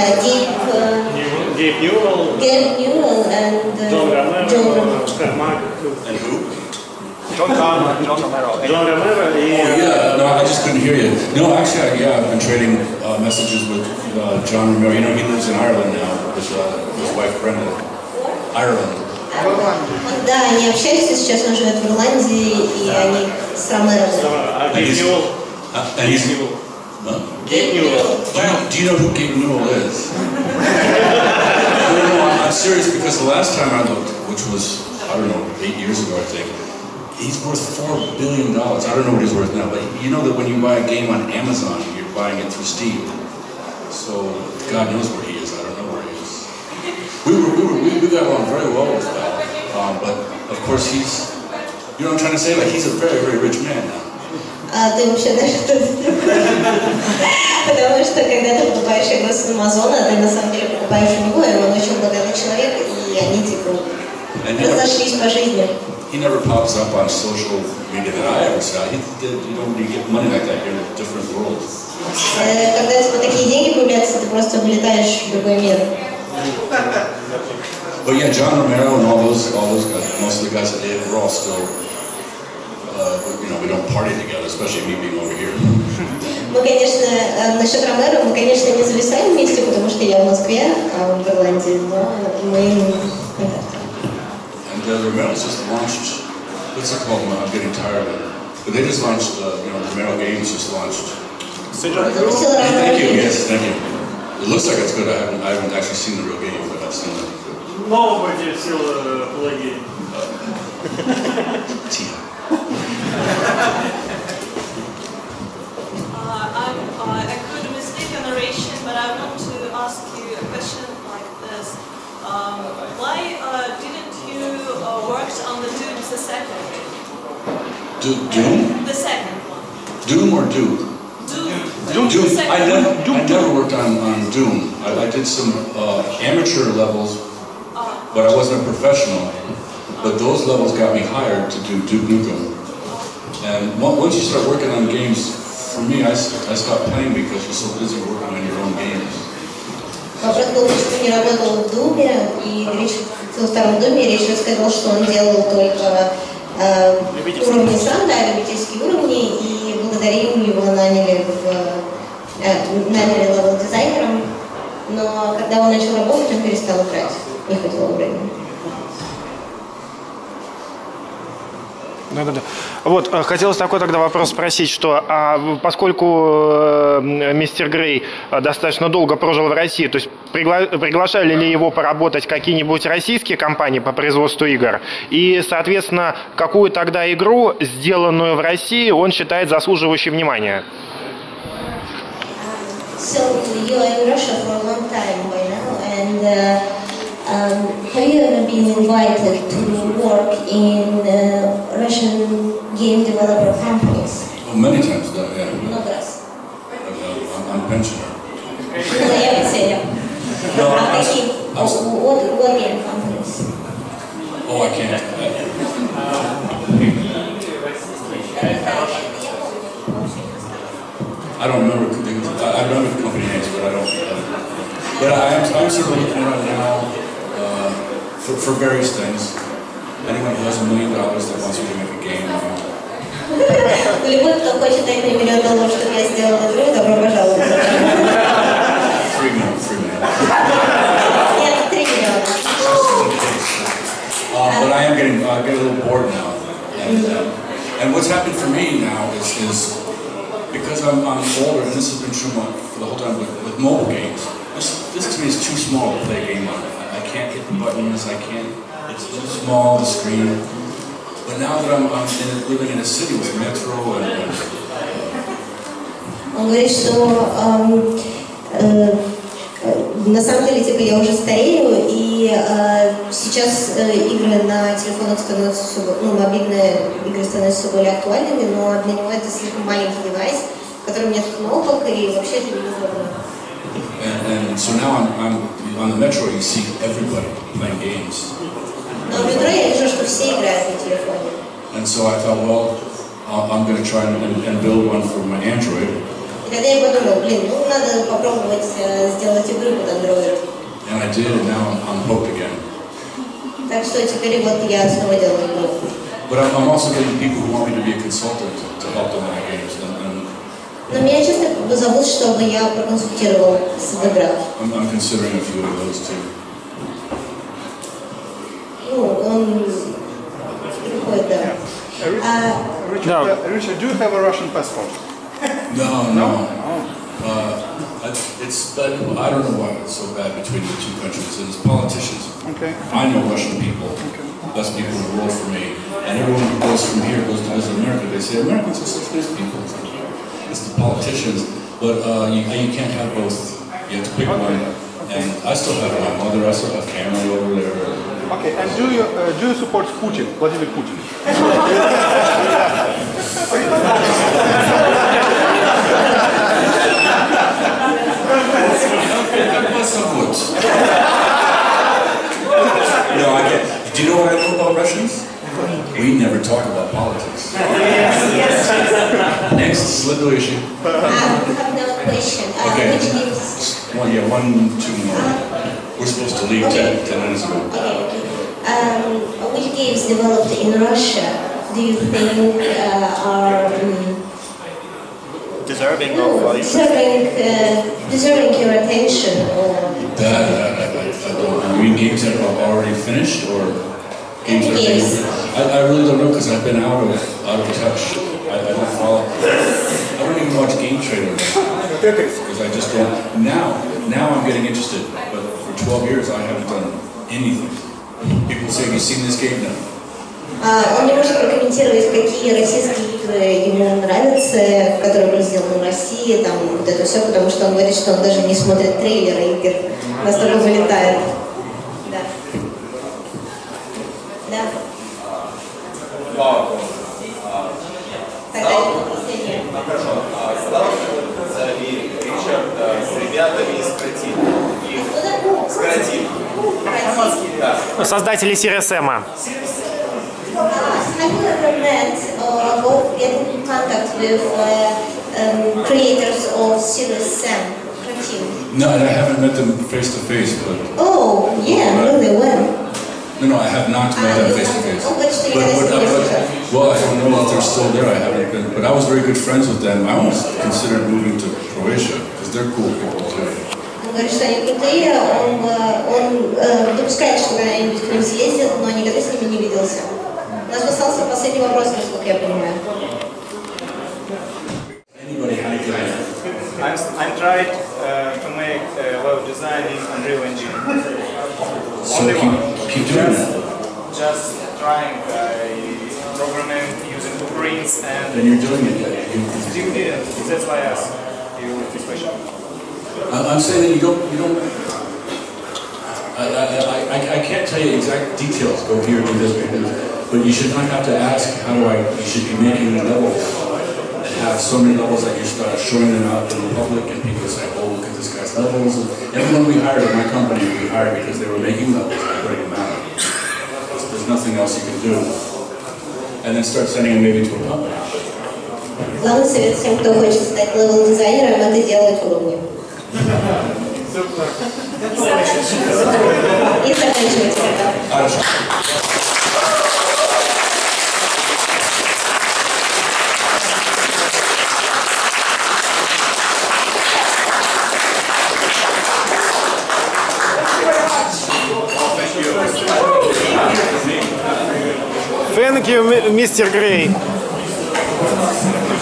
Gabe Newell and John Romero? And who? John Romero. John Romero Oh yeah, no, I just couldn't hear you. No, actually, yeah, I've been trading messages with John Romero. You know, he lives in Ireland now with his wife Brenda. Ireland. Да, они общаются, сейчас он живет в Ирландии, и они с Ромеро. And he's Gabe Newell. Do you know who Gabe Newell is? No, I'm serious because the last time I looked, which was, I don't know, 8 years ago, I think, he's worth $4 billion. I don't know what he's worth now, but you know that when you buy a game on Amazon, you're buying it through Steam. So God knows where he is. I don't know where he is. We got along very well with that. But of course he's, you know what I'm trying to say? Like he's a very, very rich man now. А ты вообще знаешь, что это такое? Потому что когда ты покупаешь игру с Амазона, ты на самом деле покупаешь у него, и он очень богатый человек, и они типа разошлись по жизни. He never pops up on social media that I ever saw. You don't really get money like that. You're in a different world. Когда типа такие деньги появляются, ты просто вылетаешь в другой мир. But yeah, John Romero and all those guys, most of the guys that did, we're all still, you know, we don't party together, especially me being over here. Мы, конечно, насчет Ромеро, мы, конечно, не зависаем вместе, потому что я в Москве, а он в Ирландии, но мы And Romero's just launched, what's it called? I'm getting tired of it. But they just launched, you know, Romero Games just launched. Thank you, yes, thank you. It looks like it's good. I haven't actually seen the real game, but I've seen it. Nobody still play. I'm a good mistake on narration, but I want to ask you a question like this. Why didn't you work on the Doom the second? Doom? The second one. Doom or Duke? Doom. I never worked on Doom. I did some amateur levels, but I wasn't a professional. But those levels got me hired to do Duke Nukem. And once you start working on games, for me, I stopped playing because you're so busy working on your own games. Вопрос был, что не работал в Думе, и во втором Думе речь рассказал, что он делал только уровни сам, да, любительские уровни, и благодаря ему его наняли левел-дизайнером, но когда он начал работать, он перестал играть, не хватило времени. Да. Вот, хотелось такой тогда вопрос спросить, что поскольку мистер Грей достаточно долго прожил в России, то есть приглашали ли его поработать какие-нибудь российские компании по производству игр? И, соответственно, какую тогда игру, сделанную в России, он считает заслуживающей внимания? So you are in Russia for a long time by now, and have you ever been invited to work in Russian game developer companies? Oh, many times, yeah. Много раз. I'm a pensioner. Ну, я пенсионер. А какие? What game companies? Oh, I can't. I don't remember. I remember the company names, but I don't. But I'm sort of looking around now for various things. Anyone who has $1 million that wants me to make a game. Любой, кто хочет дать мне $1 миллион, чтобы я сделал игру, добро пожаловать. 3 million. Нет, 3 миллиона. But I get a is because I'm older, and this has been true for the whole time with mobile games. This to me is too small to play a game on. I can't hit the buttons. I can't. It's too small, the screen. But now that I'm living in a city with metro and Он говорит, что на самом деле, типа, я уже старею, и сейчас игры на телефонах становятся все, мобильные игры становятся все более актуальными, но для него это слишком маленький девайс, в котором нет кнопок, и вообще это неудобно. And so now I'm on the metro. You see everybody playing games. Но в метро я вижу, что все играют на телефоне. And so I thought, well, I'm going to try and build one for my Android. И тогда я подумал, надо попробовать сделать игру под Android. And I did, and now I'm hooked again. Так что теперь вот я снова делаю игру. But I'm also getting people who want me to be a consultant to help them in my games. Но меня часто зовут, чтобы я проконсультировал в играх. I'm considering a few of those too. Он приходит, да. Richard, do you have a Russian passport? No. It's I don't know why it's so bad between the two countries. And it's politicians. Okay. I know Russian people. That's people who vote for me. And everyone who goes from here goes to visit America. They say Americans are such nice people. It's the politicians, but you can't have both. You have to pick one. And I still have my mother. I still have family over there. Okay. And do you support Putin, Vladimir Putin? No, I can't. Do you know what I know about Russians? We never talk about politics. Next, следующий. I have another question. Okay. Which games? Well, yeah, 1, 2 more. We're supposed to leave 10 minutes ago. Which games developed in Russia do you think are Deserving your attention? I don't know. You mean games that are already finished or games that are I really don't know because I've been out of touch. I don't follow. I don't even watch Game Trailers because I just don't. Now I'm getting interested, but for 12 years I haven't done anything. People say, have you seen this game? No. Он не может прокомментировать, какие российские игры ему нравятся, которые были сделаны в России, там вот это все, потому что он говорит, что он даже не смотрит трейлеры игр, настолько вылетает. Да. Да. Хорошо. Сталкивается ли Ричард с ребятами из Кратина? С Кратина. Да. Создатели Serious Sam. Have you ever met or get in contact with creators of Serious Sam? No, and I haven't met them face to face, but. Oh, yeah, really well. No, I have not met them face to face. Well, I don't know if they're still there. I haven't been, but I was very good friends with them. I almost considered moving to Croatia because they're cool people too. Он говорит, что они крутые, он допускает, что когда-нибудь к ним съездит, но никогда с ними не виделся. У нас остался последний вопрос, насколько я понимаю. I'm trying to make web design in Unreal Engine. So Only keep doing that. Just trying programming using blueprints and. And you're doing it. You didn't. That's why I asked you this question. I'm saying that you don't. I can't tell you exact details. Go here, do this, but you should not have to ask how do I. You should be making levels that have so many levels that you start showing them out to the public, and people say, "Oh, look at this guy's levels." And everyone we hired at my company, we hired because they were making levels and putting them out. There's nothing else you can do, and then start sending them maybe to a company. Главный совет всем, кто хочет стать левел-дизайнером, это делать уровни. И заканчивать это. Thank you, Mr. Gray.